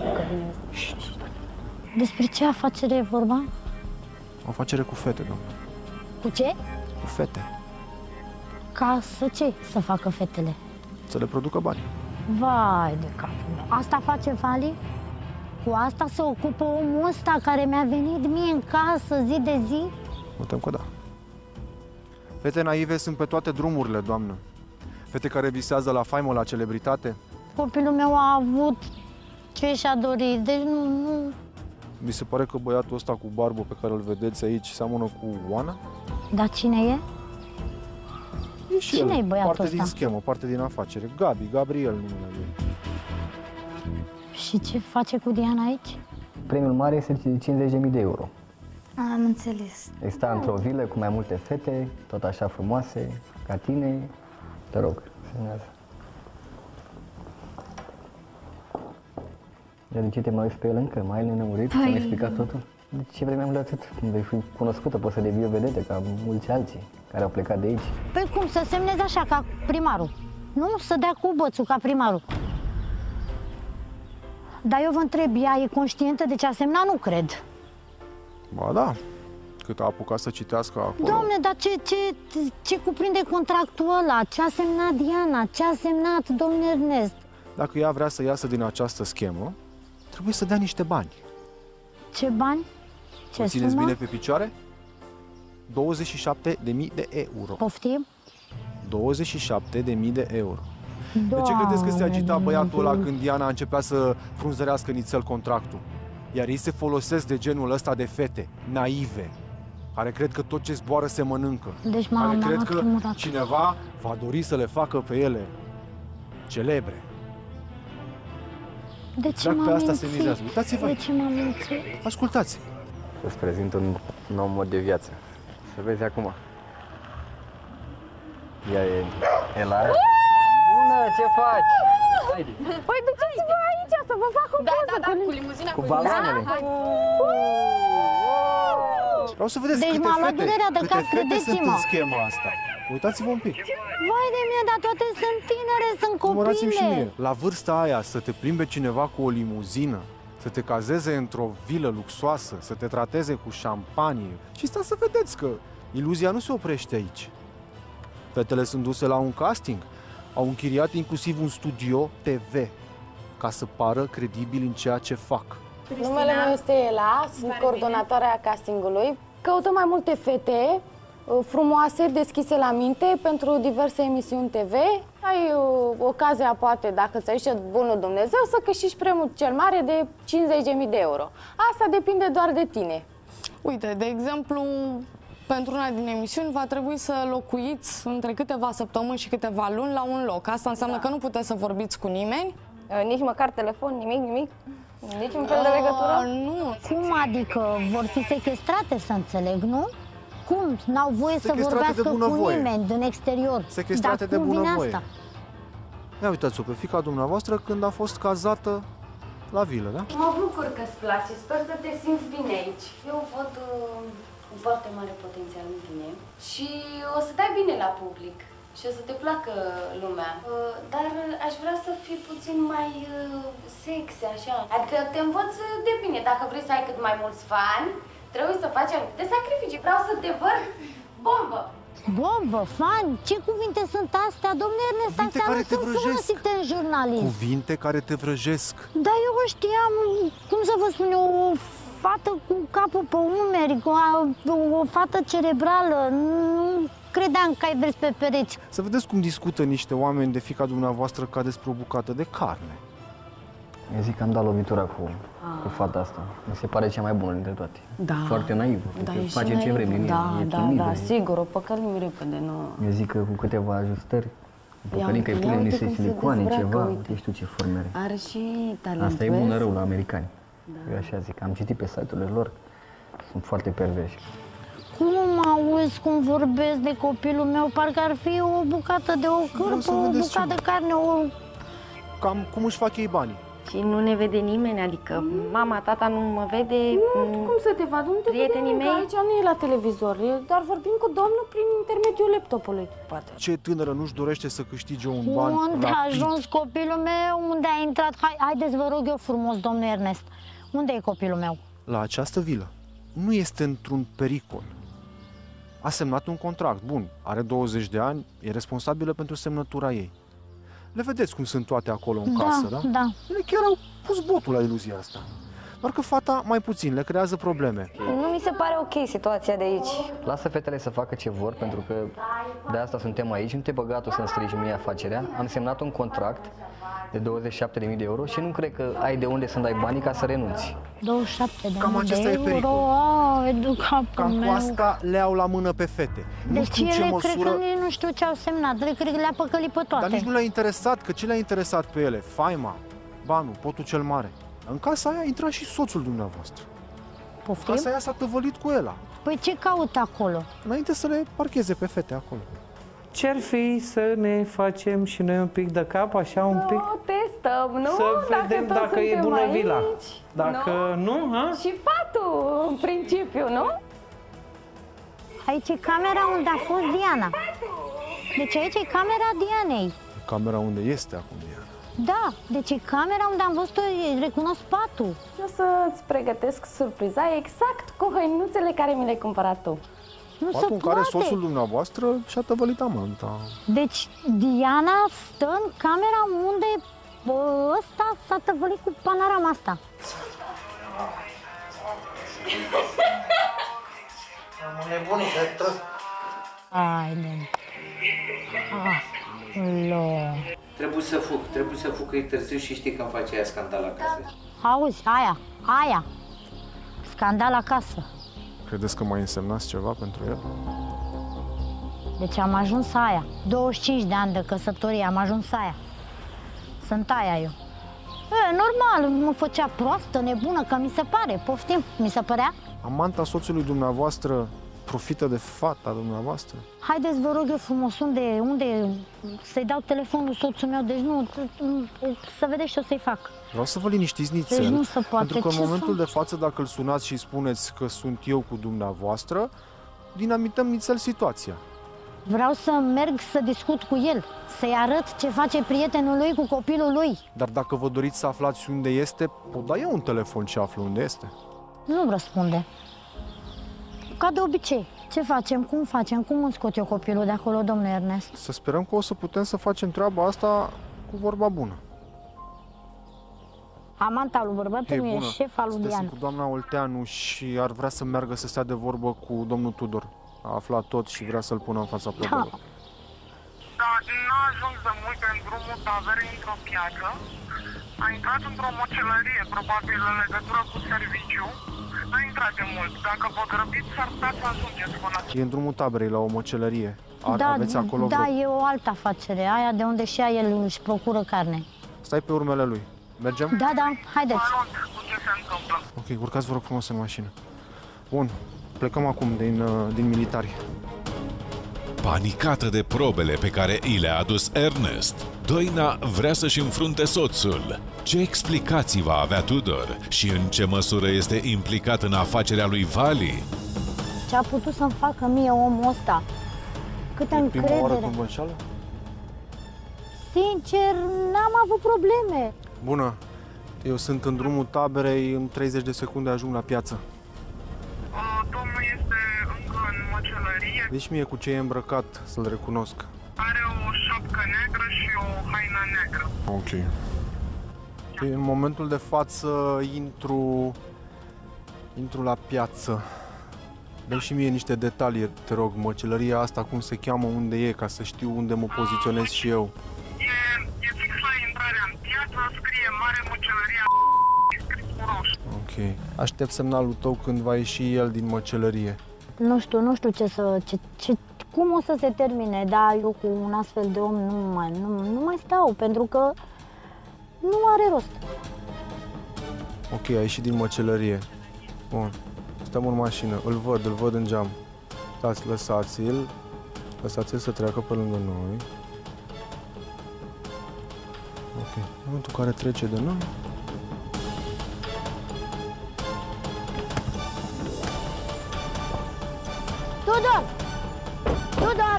Despre ce afacere e vorba? O afacere cu fete, domnule. Cu ce? Cu fete. Ca să ce să facă fetele? Să le producă bani. Vai de capul meu. Asta face Vali? Cu asta se ocupă omul ăsta care mi-a venit mie în casă zi de zi? Mă tem că da. Fete naive sunt pe toate drumurile, doamnă. Fete care visează la faimă, la celebritate. Copilul meu a avut ce și-a dorit, deci nu, nu... Mi se pare că băiatul ăsta cu barbă pe care îl vedeți aici seamănă cu Oana. Dar cine e? E și Cine el, e băiatul parte ăsta? din schemă, parte din afacere. Gabi, Gabriel numele lui. Și ce face cu Diana aici? Premiul mare este de cincizeci de mii de euro. Am înțeles. Îi sta într-o vilă cu mai multe fete, tot așa frumoase, ca tine. Te rog, semnează. Iar de ce te mai uiți pe el încă? Mai e nenămurit? Păi... Ți-am explicat totul? De ce vrei mai mult de atât? Când vei fi cunoscută, poți să devii o vedete ca mulți alții care au plecat de aici. Păi cum, să semnezi așa ca primarul? Nu, să dea cu bățul ca primarul. Dar eu vă întreb, ea e conștientă de ce a semnat? Nu cred. Ba da, cât a apucat să citească acolo. Doamne, dar ce, ce, ce cuprinde contractul ăla? Ce a semnat Diana? Ce a semnat domnul Ernest? Dacă ea vrea să iasă din această schemă, trebuie să dea niște bani. Ce bani? Ce Vă țineți sumă? bine pe picioare? douăzeci și șapte de mii de euro. Poftim? douăzeci și șapte de mii de euro. Doamne, de ce credeți că se agita băiatul ăla Dumnezeu. când Diana a începea să frunzărească nițel contractul? Iar ei se folosesc de genul ăsta de fete, naive, care cred că tot ce zboară se mănâncă. Deci care m-am cred că tremurat. cineva va dori să le facă pe ele celebre. De ce Exact m-am pe asta mințit? se mizează. Uitați-vă. De ce m-am mințit? Ascultați. Să-ți prezint un nou mod de viață. Să vezi acum. Ea e Ela. Bună, ce faci? Haide. Păi duceți-vă aici să vă fac o Da, poză da, da, cu, cu limuzina, cu baloanele. Vreau să vedeți Deci câte m-a luat fete, durerea de câte cap, fete sunt credeți-mă. în schema asta. Uitați-vă un pic. Vai de mine, dar toate sunt tinere, sunt Numărați-mi și copile. mie. La vârsta aia să te plimbe cineva cu o limuzină, să te cazeze într-o vilă luxoasă, să te trateze cu șampanie. Și stați să vedeți că iluzia nu se oprește aici. Fetele sunt duse la un casting, au închiriat inclusiv un studio T V ca să pară credibili în ceea ce fac. Numele meu este Ela, sunt coordonatoarea castingului. Căutăm mai multe fete frumoase, deschise la minte pentru diverse emisiuni T V. Ai uh, ocazia, poate, dacă să ieși bunul Dumnezeu, să câștigi premiul cel mare de cincizeci de mii de euro. Asta depinde doar de tine. Uite, de exemplu, pentru una din emisiuni va trebui să locuiți între câteva săptămâni și câteva luni la un loc. Asta înseamnă da. că nu puteți să vorbiți cu nimeni. Nici măcar telefon, nimic, nimic? Niciun fel de legătură? Uh, nu. Cum adică? Vor fi sechestrate, să înțeleg, nu? Cum? N-au voie să vorbească cu nimeni din exterior. Sechestrate de bunăvoie. Asta? Ia uitați-o pe fiica dumneavoastră când a fost cazată la vilă, da? Mă bucur că-ți place, sper să te simți bine aici. Eu văd uh, un foarte mare potențial în tine și o să dai bine la public și o să te placă lumea. Uh, dar aș vrea să fii puțin mai uh, sexy, așa. Adică te învăț de bine. Dacă vrei să ai cât mai mulți fani, trebuie să faci anumite sacrificii. Vreau să te văd bombă. Bombă, fan, ce cuvinte sunt astea? Domnule Ernest, Cuvinte astea care nu te sunt vrăjesc. folosite în jurnalism. Cuvinte care te vrăjesc. Da, eu știam, cum să vă spun eu, o fată cu capul pe umeri, cu o, o fată cerebrală, nu, credeam că ai vers pe pereți. Să vedeți cum discută niște oameni de fiica dumneavoastră ca despre o bucată de carne. Eu zic că am dat lovitura cu, cu fata asta. Mi se pare cea mai bună dintre toate. Da. Foarte naivă. Da, că e facem ce vrem din Da, ea. E da, timidă. da, sigur, o păcălim repede, nu. Eu zic că cu câteva ajustări, Ia păcălim că îi uite, punem ia uite niște cum se silicoane, dezbracă, ceva, uite. nu știu ce forme are. Are și talent. Asta e bună vezi? rău la americani. Eu așa zic, am citit pe site-urile lor, sunt foarte perversi. Cum mă auzi cum vorbesc de copilul meu? Parcă ar fi o bucată de o cârpă, o bucată de carne, o... Cam cum își fac ei banii. Și nu ne vede nimeni, adică mama, tata nu mă vede, Nu, cum să te vadă? Nu te prietenii vede nimic, mei? aici nu e la televizor, e, doar vorbim cu domnul prin intermediul laptopului, poate. Ce tânără nu-și dorește să câștige un ban Unde a rapid? ajuns copilul meu? Unde a intrat? Hai, haideți, vă rog eu frumos, domnul Ernest. Unde e copilul meu? La această vilă. Nu este într-un pericol. A semnat un contract, bun, are douăzeci de ani, e responsabilă pentru semnătura ei. Le vedeți cum sunt toate acolo în Da, casă, da? da. Ele chiar au pus botul la iluzia asta. Doar că fata mai puțin le creează probleme. Nu mi se pare ok situația de aici. Lasă fetele să facă ce vor, pentru că de asta suntem aici. Nu te băga tu să-mi strici mie afacerea. Am semnat un contract de douăzeci și șapte de mii de euro și nu cred că ai de unde să-mi dai banii ca să renunți. douăzeci și șapte de Cam mii acesta de e pericol. euro. A, edu capul Cam cu meu. asta le au la mână pe fete. Nu Deci știu ele ce măsură... cred că nici nu știu ce au semnat, le cred că le-a păcălit pe toate. Dar nici nu le-a interesat, că ce le-a interesat pe ele? Faima, banul, potul cel mare. În casa aia intra și soțul dumneavoastră. Poftim? Casa aia s-a tăvălit cu el. Păi ce caută acolo? Înainte să le parcheze pe fete acolo. Ce-ar fi să ne facem și noi un pic de cap, așa un pic? O testăm, nu? Să vedem tot dacă e suntem bună aici, vila. Dacă nu, ha? Și patul, în principiu, nu? Aici e camera unde a fost Diana. Deci aici e camera Dianei. Camera unde este acum Diana. Da, deci e camera unde am văzut-o, recunosc patul. O să-ți pregătesc surpriza exact cu hăinuțele care mi le-ai cumpărat tu. Nu Patul se în care poate. soțul dumneavoastră și-a tăvălit amanta. Deci Diana stă în camera unde bă, ăsta s-a tăvălit cu panorama asta. Am nebunit de tot. Haide. Alo. Trebuie să fug, trebuie să fug că e târziu și știi că îmi face aia scandal acasă. Auzi, aia, aia. Scandal acasă. Credeți că mai însemnați ceva pentru el? Deci am ajuns aia. douăzeci și cinci de ani de căsătorie, am ajuns aia. Sunt aia eu. E, normal, mă făcea proastă, nebună, că mi se pare, poftim, mi se părea. Amanta soțului dumneavoastră profită de fata dumneavoastră? Haideți, vă rog eu frumos, unde, unde să-i dau telefonul soțul meu, deci nu, să vedeți ce o să-i fac. Vreau să vă liniștiți nițel, Deci nu se poate. pentru că în Ce momentul sunt? de față, dacă îl sunați și spuneți că sunt eu cu dumneavoastră, dinamităm nițel situația. Vreau să merg să discut cu el, să-i arăt ce face prietenul lui cu copilul lui. Dar dacă vă doriți să aflați unde este, pot da eu un telefon și aflu unde este. Nu răspunde. Ca de obicei. Ce facem? Cum facem? Cum îmi scot eu copilul de acolo, domnule Ernest? Să sperăm că o să putem să facem treaba asta cu vorba bună. Amanta lui bărbatul e șefa lui Sunteți Diana. cu doamna Olteanu și ar vrea să meargă să stea de vorbă cu domnul Tudor. A aflat tot și vrea să-l pună în fața probelor. Da, n-a ajuns de mult în drumul taberei într-o piață. A intrat într-o măcelărie, probabil în legătură cu serviciu. N-a intrat de mult. Dacă vă grăbiți, s-ar putea să ajungeți până. E în drumul taberei la o măcelărie. Ar, Da, aveți acolo da, vreo... e o altă afacere, aia de unde și el își procură carne. Stai pe urmele lui. Mergem? Da, da, haideți. Ok, urcați vă rog frumos în mașină. Bun, plecăm acum din, uh, din militari. Panicată de probele pe care i le-a adus Ernest, Doina vrea să-și înfrunte soțul. Ce explicații va avea Tudor și în ce măsură este implicat în afacerea lui Vali? Ce a putut să-mi facă mie omul ăsta? Câtă Prima oară încredere. când vă înșală? Sincer, n-am avut probleme. Bună, eu sunt în drumul taberei, în treizeci de secunde ajung la piață. Domnul este încă în măcelărie. Deci mie cu ce e îmbrăcat să-l recunosc. Are o șapcă neagră și o haină neagră. Ok. În momentul de față intru, intru la piață. Dă-mi și mie niște detalii, te rog, măcelăria asta, cum se cheamă, unde e, ca să știu unde mă poziționez și eu. E, e fix la intrarea în piață, scrie mare măcelăria, scris cu roșu. Ok. Aștept semnalul tău când va ieși el din măcelărie. Nu știu, nu știu ce să, ce, ce, cum o să se termine, dar eu cu un astfel de om nu mai, nu, nu mai stau, pentru că nu are rost. Ok, a ieșit din măcelărie. Bun. Stăm în mașină, îl văd, îl văd în geam. Stați, lăsați-l, lăsați-l să treacă pe lângă noi. Ok, în momentul în care trece de noi. Tudor! Tudor!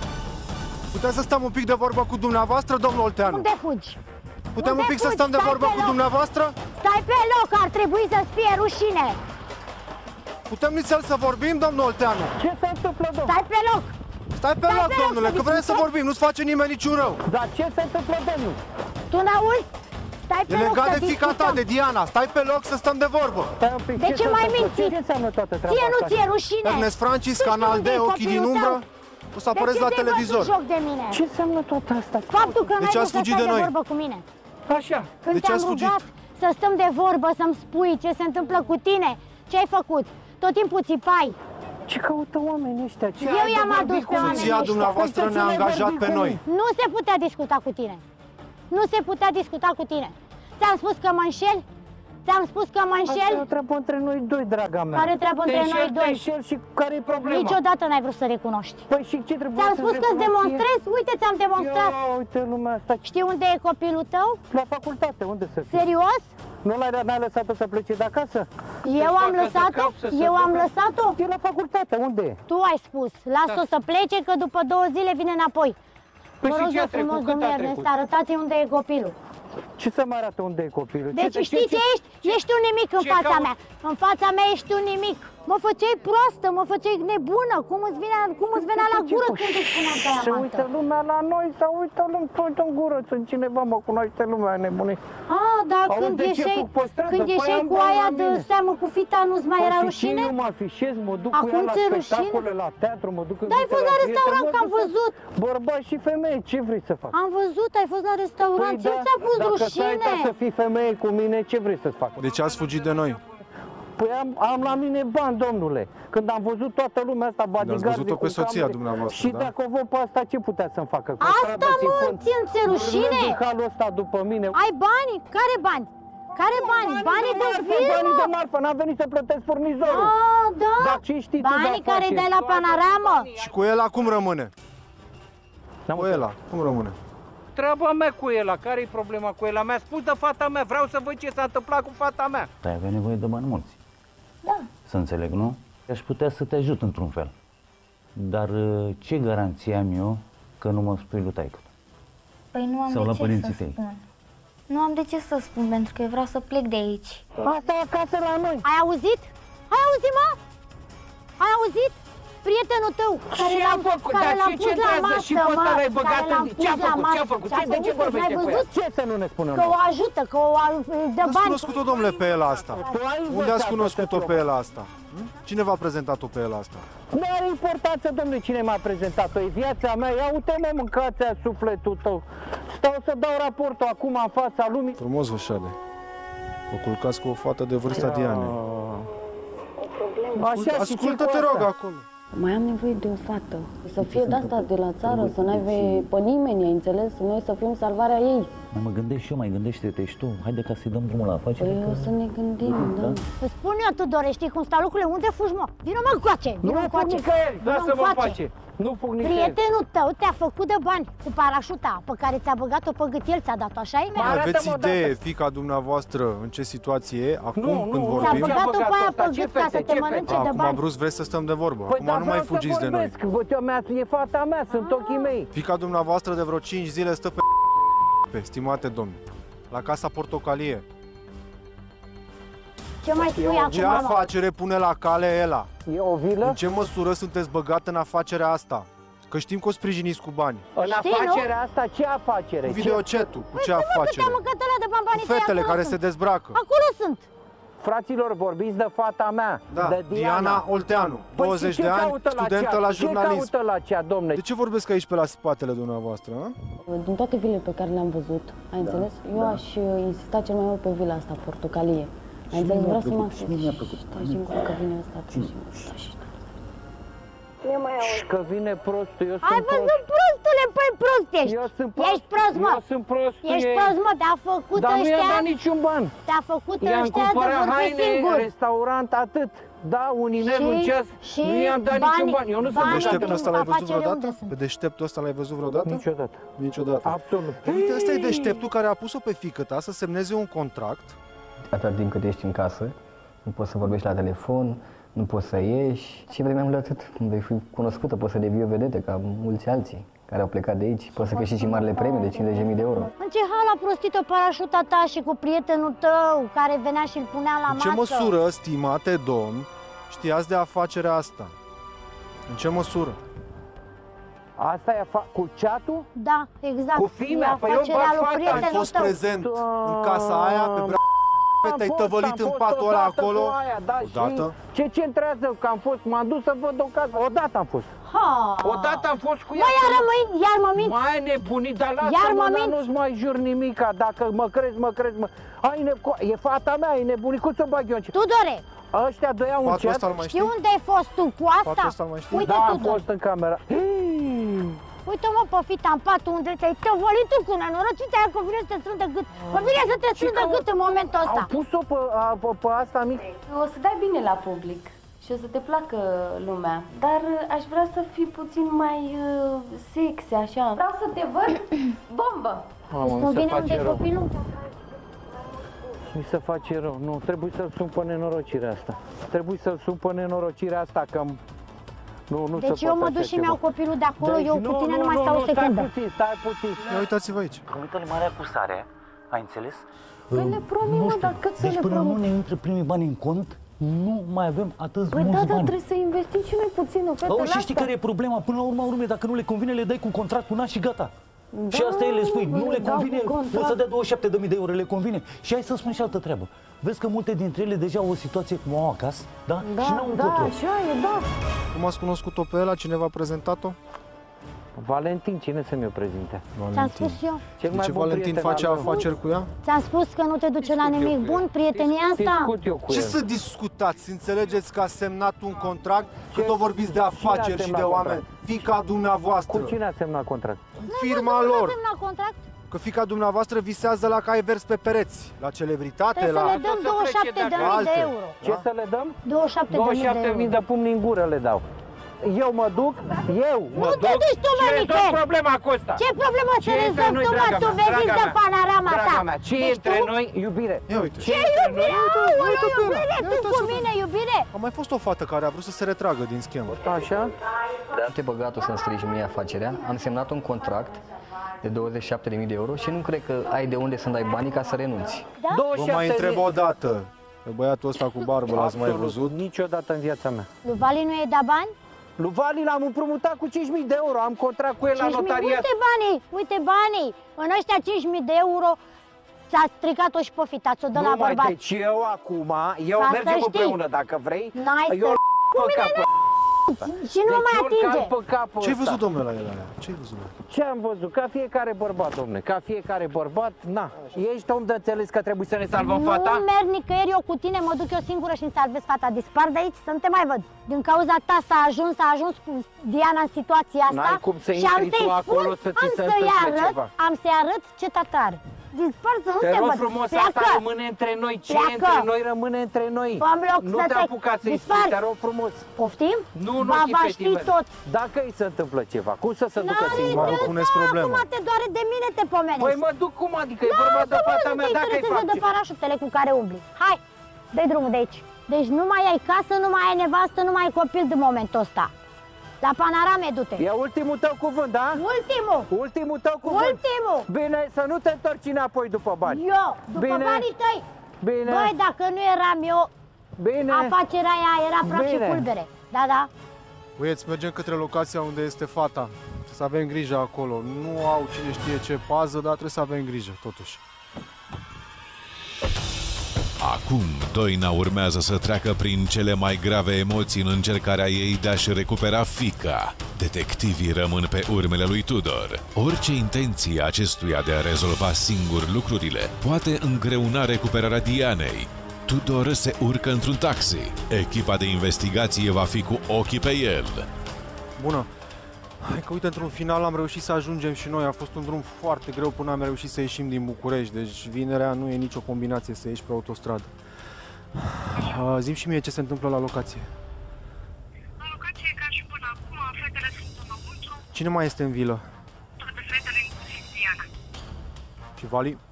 Putem să stăm un pic de vorbă cu dumneavoastră, domnul Olteanu? Unde fugi? Putem Unde un pic fugi? să stăm de Stai vorbă pe cu loc. dumneavoastră? Stai pe loc, ar trebui să-ți fie rușine! Putem nițel să vorbim, domnul Olteanu? Ce se întâmplă, domnule? Stai pe loc! Stai pe Stai loc, pe loc, domnule, să că vrem să discutăm. vorbim, nu-ți face nimeni niciun rău. Dar ce se întâmplă, domnule? Tu n-auzi? Stai pe E loc legat să de fiica ta, discutăm. de Diana. Stai pe loc să stăm de vorbă. Stai un pic, De ce se mai întâmplă? minți? Ce înseamnă toată treaba Ție nu asta? ți-e rușine? Ernest Francis, Tu știi Canal unde D, e Ochii din copilul umbră. tău? O să apăreți De la ce te-ai televizor. bătut joc de mine? Ce înseamnă toată asta? Faptul că De n-ai ce vrut ați să fugit stai de de noi? vorbă cu mine. Așa. Când De ce te-am ați fugit? rugat să stăm de vorbă, să-mi spui ce se întâmplă cu tine, ce ai făcut? Tot timpul țipai. Ce caută oamenii ăștia? Ce Eu i-am adus pe oamenii Soția ăștia. dumneavoastră Păi, ne-a ce angajat vorbi pe cu noi. mine? Nu se putea discuta cu tine. Nu se putea discuta cu tine. Ți-am spus că mă înșeli? Ți-am spus că mă înșel? Asta e o treabă între noi doi, draga mea. Care treabă între Te noi înșel, doi? Te înșel și care e problema? Niciodată n-ai vrut să recunoști. Păi și ce trebuie Ți-am să spus că-ți demonstrez? Uite, ți-am demonstrat. Ia, uite lumea asta. Știi unde e copilul tău? La facultate, unde să fie? Serios? Nu l-ai n-ai lăsat-o să plece de acasă? Eu am lăsat-o? Eu am lăsat-o? E la facultate, unde e? Tu ai spus, lasă-o să plece că după două zile vine înapoi. Păi Vă și rog ce a eu frumos, trecut? Cât domnule a Ernest, trecut? arătați unde e copilul. Ce să mă arată unde e copilul? Deci Ce- știi ce ești? Ești un nimic în ce fața caut? mea. În fața mea ești un nimic. Mă făceai proastă, mă făceai nebună. Cum îți, vine, cum îți venea la gură când îți spuneam pe Se aia uită lumea la noi sau uită lumea în gură. Sunt cineva, mă cunoaște lumea nebunii. Ah, dar Auzi, când de ce ieșeai, fug pe stradă? când Păi ieșeai am cu bani aia la de mine. seamă cu fita, nu-ți mai Păi era și rușine? ce, eu mă afișez, mă duc Acum cu ea la ți-e rușine? spectacole, la teatru, mă duc în Dar ai vizită fost la prieteni, restaurant, mă că am duc- văzut. Bărbați și femei, ce vrei să fac? Am văzut, ai fost la restaurant. Ce ți-a fost Păi dacă stai rușine? ca să fii femeie cu mine, ce vrei să-ți fac? De ce ați fugit de noi? Păi am, am la mine bani, domnule. Când am văzut toată lumea asta, bodyguard văzut-o pe soția dumneavoastră, Și da? dacă o văd pe asta, ce putea să-mi facă? Cu Asta, stradă mă, țipând, ți-e rușine? urlând în halul ăsta după mine. Ai bani? Care bani? Care bani? Banii de marfă, firmă? Banii de marfă, n-am venit să plătesc furnizorul. Ah, da? Dar ce știi tu de Banii care afaceri? dai la Panoramă? Și cu el acum rămâne? Cu el cum rămâne? Treaba mea cu el, care-i problema cu el? Mi-a spus de fata mea, vreau să văd ce s-a întâmplat cu fata mea. Dar avea nevoie de bani mulți. Da. Să înțeleg, nu? Aș putea să te ajut într-un fel. Dar uh, ce garanție am eu că nu mă spui lui taică? Păi nu am Sau de la ce părinții să tăi? spun. Nu am de ce să spun, pentru că eu vreau să plec de aici. Asta e acasă la noi. Ai auzit? Ai auzit, mă? Ai auzit? Prietenul tău, care Ce l-am a făcut? care Dar l-am și pus ce la trează? masă, Și pe ăsta mă, l-ai băgat care l-am în- pus ce-a la făcut? Ce-a masă. făcut? Ce-a Ce- de ce făcut? vorbește N-ai cu ea? văzut? Ce să nu ne spună Că nouă? o ajută, că o a- îi dă Ați bani. cunoscut-o, domnule, pe el asta? Tu ai Unde învățat ați cunoscut-o să pe el asta? Hm? Cine v-a prezentat-o pe el asta? Nu are importanță, domnule, cine m-a prezentat-o. E viața mea. Ia uite, mă, mâncați-a sufletul tău. Stau să dau raportul acum în fața lumii. Frumos vă șade. Vă culcați cu o fată de vârsta Dianei. Așa, și ce Ascultă-te, cu rog, asta? acolo. Mai am nevoie de o fată. Să fie de-asta de la țară, să n-aibă pe nimeni, ai înțeles? Noi să fim salvarea ei. Mă gândesc și eu, mai gândește-te și tu. Haide ca să-i dăm drumul la afacere. Păi o să ne gândim, da. Îți spun eu, Tudore, știi cum stau lucrurile? Unde fugi, mă? Vino mă încoace! Nu Vino fug încoace! nicăieri, Vino lasă-mă în încoace. pace. Nu fug nicăieri. Prietenul tău te-a făcut de bani cu parașuta pe care ți-a băgat-o pe gât, el ți-a dat-o, așa e? Mai aveți idee, fica dumneavoastră, în ce situație e, acum Nu, când nu, vorbim? Ți-a băgat-o pe aia pe Ce gât ca fete, să te ce mănânce fete? de Acum, bani. Bruce, vreți să stăm de vorbă. Păi, Acum dar nu mai vreau să fugiți de noi. vorbesc. Bă, eu mea, e fata mea, sunt ochii mei. Fica dumneavoastră de vreo cinci zile stă pe pe, stimate domni, la Casa Portocalie. Ce mai spui Ce acum, mă? afacere pune la cale Ela? E o vilă? În ce măsură sunteți băgat în afacerea asta? Că știm că o sprijiniți cu bani. În Știi, nu? afacerea asta, ce afacere? Cu Ce- videocetul, cu ce Păi, afacere? mă, că la de bani, banii Cu tăi fetele acolo care sunt. se dezbracă. Acolo sunt. Fraților, vorbiți de fata mea, Da, de Diana. Diana Olteanu, douăzeci Păi, de ani, caută la studentă cea? la Ce jurnalism. caută la cea, domne? De ce vorbesc aici pe la spatele dumneavoastră? A? Din toate vilele pe care le-am văzut, ai înțeles? Eu da. aș uh, insista cel mai mult pe vila asta, portocalie. Ai înțeles? Vreau să mă acces. Stai și încolo că vine ăsta. Stai și Și că vine prostul, eu Ai sunt văzut, prostule? Păi prost ești. Eu sunt prost. Ești prost, mă. Eu sunt prost. Ești e- prost, mă. Te-a făcut Dar nu ăștia... i-am dat niciun ban. Te-a făcut I-am ăștia de cumpărat vorbi haine, singur. restaurant, atât. Da, un inel, Și- un ceas, și nu i-am dat banii- niciun ban. Eu nu sunt banii bogat. Deșteptul ăsta l-ai văzut afacerile vreodată? unde sunt? Pe deșteptul ăsta l-ai văzut vreodată? Niciodată. Niciodată. Absolut. Uite, ăsta e deșteptul care a pus-o pe fiică-ta să semneze un contract. Atâta timp cât ești în casă, nu poți să vorbești la telefon, nu poți să ieși. Ce vrei mai mult de atât? Vei fi cunoscută, poți să devii o vedete ca mulți alții care au plecat de aici. Poți să câștigi și marile premii de cincizeci de mii de euro. În ce hal a prostit-o parașuta ta și cu prietenul tău care venea și îl punea la În masă? ce măsură, stimate domn, știați de afacerea asta? În ce măsură? Asta e afa- cu ceatul? Da, exact. Cu fimea? E Păi eu afacerea bag lui fata. prietenul Ai fost tău. prezent în casa aia, pe bra... Am te-ai fost, tăvălit am în fost patul ăla odată acolo? cu aia, da, Odată? Și ce centrează că am fost? M-am dus să văd o casă. Odată am fost. Ha. Odată am fost cu ea. Mă, iar mă, iar mă mint. Mai nebunit, dar Iar lasă-mă, mă dar mint. nu-ți mai jur nimica. Dacă mă crezi, mă crezi, mă... Ai ne... E fata mea, e nebunit, cum să bag eu în ce? Tudore, Ăștia doi au un Patul ceas. ăsta îl mai știi știi? unde ai fost tu cu asta? Patul ăsta îl mai știi? Uite, Da, am Tudor. fost în camera. Uite, mă, pe fita în patul unde te-ai tăvălit tu cu nenorocit aia că vine să te strândă gât. Mă vine să te strândă gât în momentul ăsta. Au pus-o pe, a- pe, pe asta mic. O să dai bine la public și o să te placă lumea, dar uh, aș vrea să fii puțin mai uh, sexy, așa. Vreau să te văd bombă. Mamă, Îți mi se convine unde face e rău. copilul? Mi se face rău. Nu, trebuie să-l sun pe nenorocirea asta. Trebuie să-l sun pe nenorocirea asta, că nu, nu Deci se eu poate mă așa duc și ceva. mi-au copilul de acolo, Deci eu nu, cu tine nu, nu mai nu, stau o nu, secundă. Stai puțin, stai puțin. Ia uitați-vă aici. Promită-le marea cu sare, ai înțeles? Păi le promit, mă, dar cât să Deci le până nu promit? ne intră primii bani în cont, nu mai avem atât Păi mulți da, dar bani. trebuie să investim și noi puțin în fetele Auzi, și astea. știi care e problema? Până la urma urmei, dacă nu le convine, le dai cu contract un an și gata. Da, Și asta e, le spui, mă, nu le dau convine, cu contract. o să dea douăzeci și șapte de mii de euro, le convine. Și hai să spun și altă treabă. Vezi că multe dintre ele deja au o situație cum au acasă, da? Da, și n-au da, încotro. așa e, da. Cum ați cunoscut-o pe ăla? Cineva a prezentat-o? Valentin, cine să mi-o prezinte? Ți-am spus eu. Cel De mai ce bun Valentin prieten face al meu. afaceri cu ea? Ți-am spus că nu te duce la Discut eu nimic cu bun, el. prietenia asta. Discut eu cu Ce el. să discutați? Înțelegeți că a semnat un contract? Ce- Cât o vorbiți de afaceri Cine a și de semnat oameni? Fica dumneavoastră, Cu cine a semnat contract? firma Nu lor. semna contract, Că fica dumneavoastră visează la cai vers pe pereți, la celebritate, trebuie să la... le dăm douăzeci și șapte de mii de alte. euro. Ce să le dăm? douăzeci și șapte de douăzeci și mii de șapte mii euro. de pumni în gură le dau. Eu mă duc, eu mă Nu te duc duci tu, mă, și rezolv nicăieri. problema cu ăsta. Ce problemă să Ce e între rezolvi noi, tu, mă? draga Tu mea, vezi draga de mea, panorama ta. Draga mea, ce e Deci între tu- noi? Iubire. Ia uite. Ce iubire? Aoleu, iubire, tu cu mine, iubire. A mai fost o fată care a vrut să se retragă din schemă. Așa? Dar te băgat să-mi strici mie afacerea. Am semnat un contract de douăzeci și șapte de mii de euro și nu cred că ai de unde să-mi dai banii ca să renunți. Da? Vă mai întreb o dată. Pe băiatul ăsta cu barbă l-ați mai Absolut, văzut? niciodată în viața mea. Lui Vali nu e da bani? Lui Vali l-am împrumutat cu cinci mii de euro, am contract cu el la cinci mii. notariat. Uite banii, uite banii. În ăștia cinci mii de euro ți-a stricat-o și pe fita, ți-o dă la Nu mai, bărbat. deci eu acum, eu Ca să mergem știi. împreună dacă vrei, N-ai eu să- îl Cu pe mine capul. Și nu Deci mai eu îl atinge. calc pe capul Ce-ai ăsta. văzut, domnule, la el aia? Ce-ai văzut? Ce am văzut? Ca fiecare bărbat, domne, ca fiecare bărbat, na. Ești om de înțeles că trebuie să ne salvăm Nu fata? merg nicăieri eu cu tine, mă duc eu singură și îmi salvez fata. Dispar de aici să nu te mai văd. Din cauza ta s-a ajuns, a ajuns cu Diana în situația asta. N-ai cum să și am intri tu să-i acolo spun, să ți am se să-i întâmple arăt, ceva. am să-i arăt ce tatar. Dispar să nu Te te rog văd. frumos, Pleacă. asta rămâne între noi. Ce Pleacă. e între noi rămâne între noi. Fă-mi loc Nu să te te- apuca să-i Dispar. spui, te rog frumos. Poftim? Nu, nu Ba, știi va pe ști tine. tot. Dacă îi se întâmplă ceva, cum să se ducă N-are singur? Mă de puneți asta, problema. Acum te doare de mine, te pomenești. Păi mă duc cum adică? E Da, vorba de că fata nu mea, te dacă îi interesează fac de ce- parașutele cu care umbli. Hai, dă-i drumul de aici. Deci nu mai ai casă, nu mai ai nevastă, nu mai ai copil de momentul ăsta. La Panorame du-te. E ultimul tău cuvânt, da? Ultimul. Ultimul tău cuvânt. Ultimul. Bine, să nu te întorci înapoi după bani. Eu, după Bine. banii tăi. Bine. Băi, dacă nu eram eu, Bine. afacerea aia era praf și Bine. pulbere. Da, da. Băieți, mergem către locația unde este fata. Trebuie să avem grijă acolo. Nu au cine știe ce pază, dar trebuie să avem grijă, totuși. Acum, Doina urmează să treacă prin cele mai grave emoții în încercarea ei de a-și recupera fiica. Detectivii rămân pe urmele lui Tudor. Orice intenție acestuia de a rezolva singur lucrurile poate îngreuna recuperarea Dianei. Tudor se urcă într-un taxi. Echipa de investigație va fi cu ochii pe el. Bună! Hai că uite, într-un final am reușit să ajungem și noi. A fost un drum foarte greu până am reușit să ieșim din București. Deci vinerea nu e nicio combinație să ieși pe autostradă. Zi-mi și mie ce se întâmplă la locație. La locație e ca și până acum, fetele sunt înăuntru. Cine mai este în vilă? Toate fetele, inclusiv Diana. Și Vali? Uh,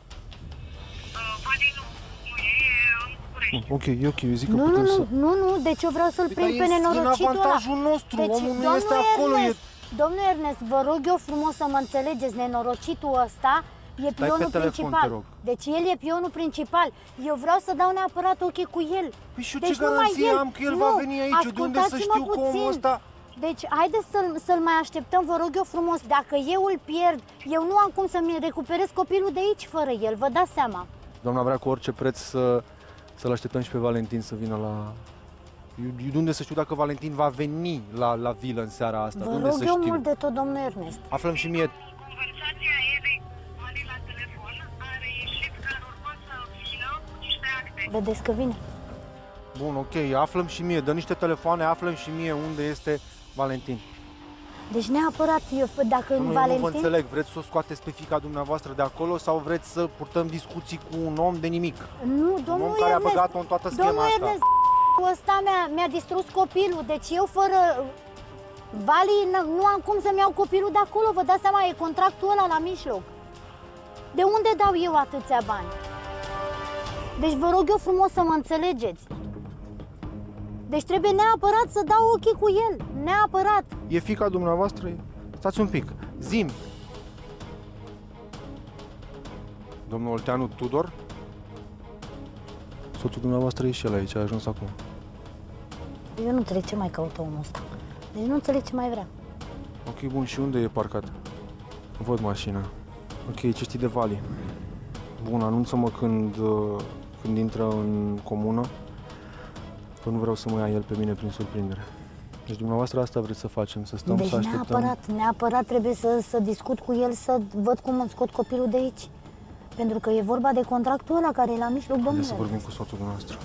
Vali nu, nu e, e în București. Ok, e ok, eu zic că Nu, putem nu, nu, să... nu, nu, deci eu vreau să-l prind pe nenorocitul ăla. E în avantajul nostru, deci, omul nu este acolo. Ernest, e... Domnul Ernest, vă rog eu frumos să mă înțelegeți, nenorocitul ăsta e pionul telefon, principal. Deci el e pionul principal. Eu vreau să dau neapărat ochii cu el. Păi și eu deci ce garanție am că el nu, va veni aici? De unde să știu că omul ăsta... Deci haideți să-l să mai așteptăm, vă rog eu frumos. Dacă eu îl pierd, eu nu am cum să-mi recuperez copilul de aici fără el, vă dați seama. Doamna vrea cu orice preț să, să-l așteptăm și pe Valentin să vină la... Eu, de unde să știu dacă Valentin va veni la, la vilă în seara asta? Vă de unde rog să eu știu? mult de tot, domnul Ernest. Aflăm și mie. Conversația Evei cu Vali la telefon a reieșit că ar urma să vină cu niște acte. Vedeți că vine. Bun, ok, aflăm și mie. Dă niște telefoane, aflăm și mie unde este Valentin. Deci neapărat, eu, dacă Nu, Valentin... nu vă înțeleg, vreți să o scoateți pe fiica dumneavoastră de acolo sau vreți să purtăm discuții cu un om de nimic? Nu, domnul Un om care a Ernest, băgat-o în toată schema domnul asta. Ernest, ăsta mi-a, mi-a distrus copilul, deci eu fără Vali nu am cum să-mi iau copilul de acolo, vă dați seama, e contractul ăla la mijloc. De unde dau eu atâția bani? Deci vă rog eu frumos să mă înțelegeți. Deci trebuie neapărat să dau ochii cu el, neapărat. E fiica dumneavoastră? Stați un pic, zi-mi. Domnul Olteanu Tudor? Soțul dumneavoastră e și el aici, a ajuns acum. Eu nu înțeleg ce mai caută omul ăsta. Deci nu înțeleg ce mai vrea. Ok, bun, și unde e parcat? Văd mașina. Ok, ce știi de Vali? Bun, anunță-mă când, când intră în comună, că nu vreau să mă ia el pe mine prin surprindere. Deci dumneavoastră asta vreți să facem, să stăm, deci să așteptăm? neapărat, neapărat trebuie să, să discut cu el, să văd cum îmi scot copilul de aici. Pentru că e vorba de contractul ăla care e la mijloc, domnule. Haideți să vorbim cu soțul dumneavoastră.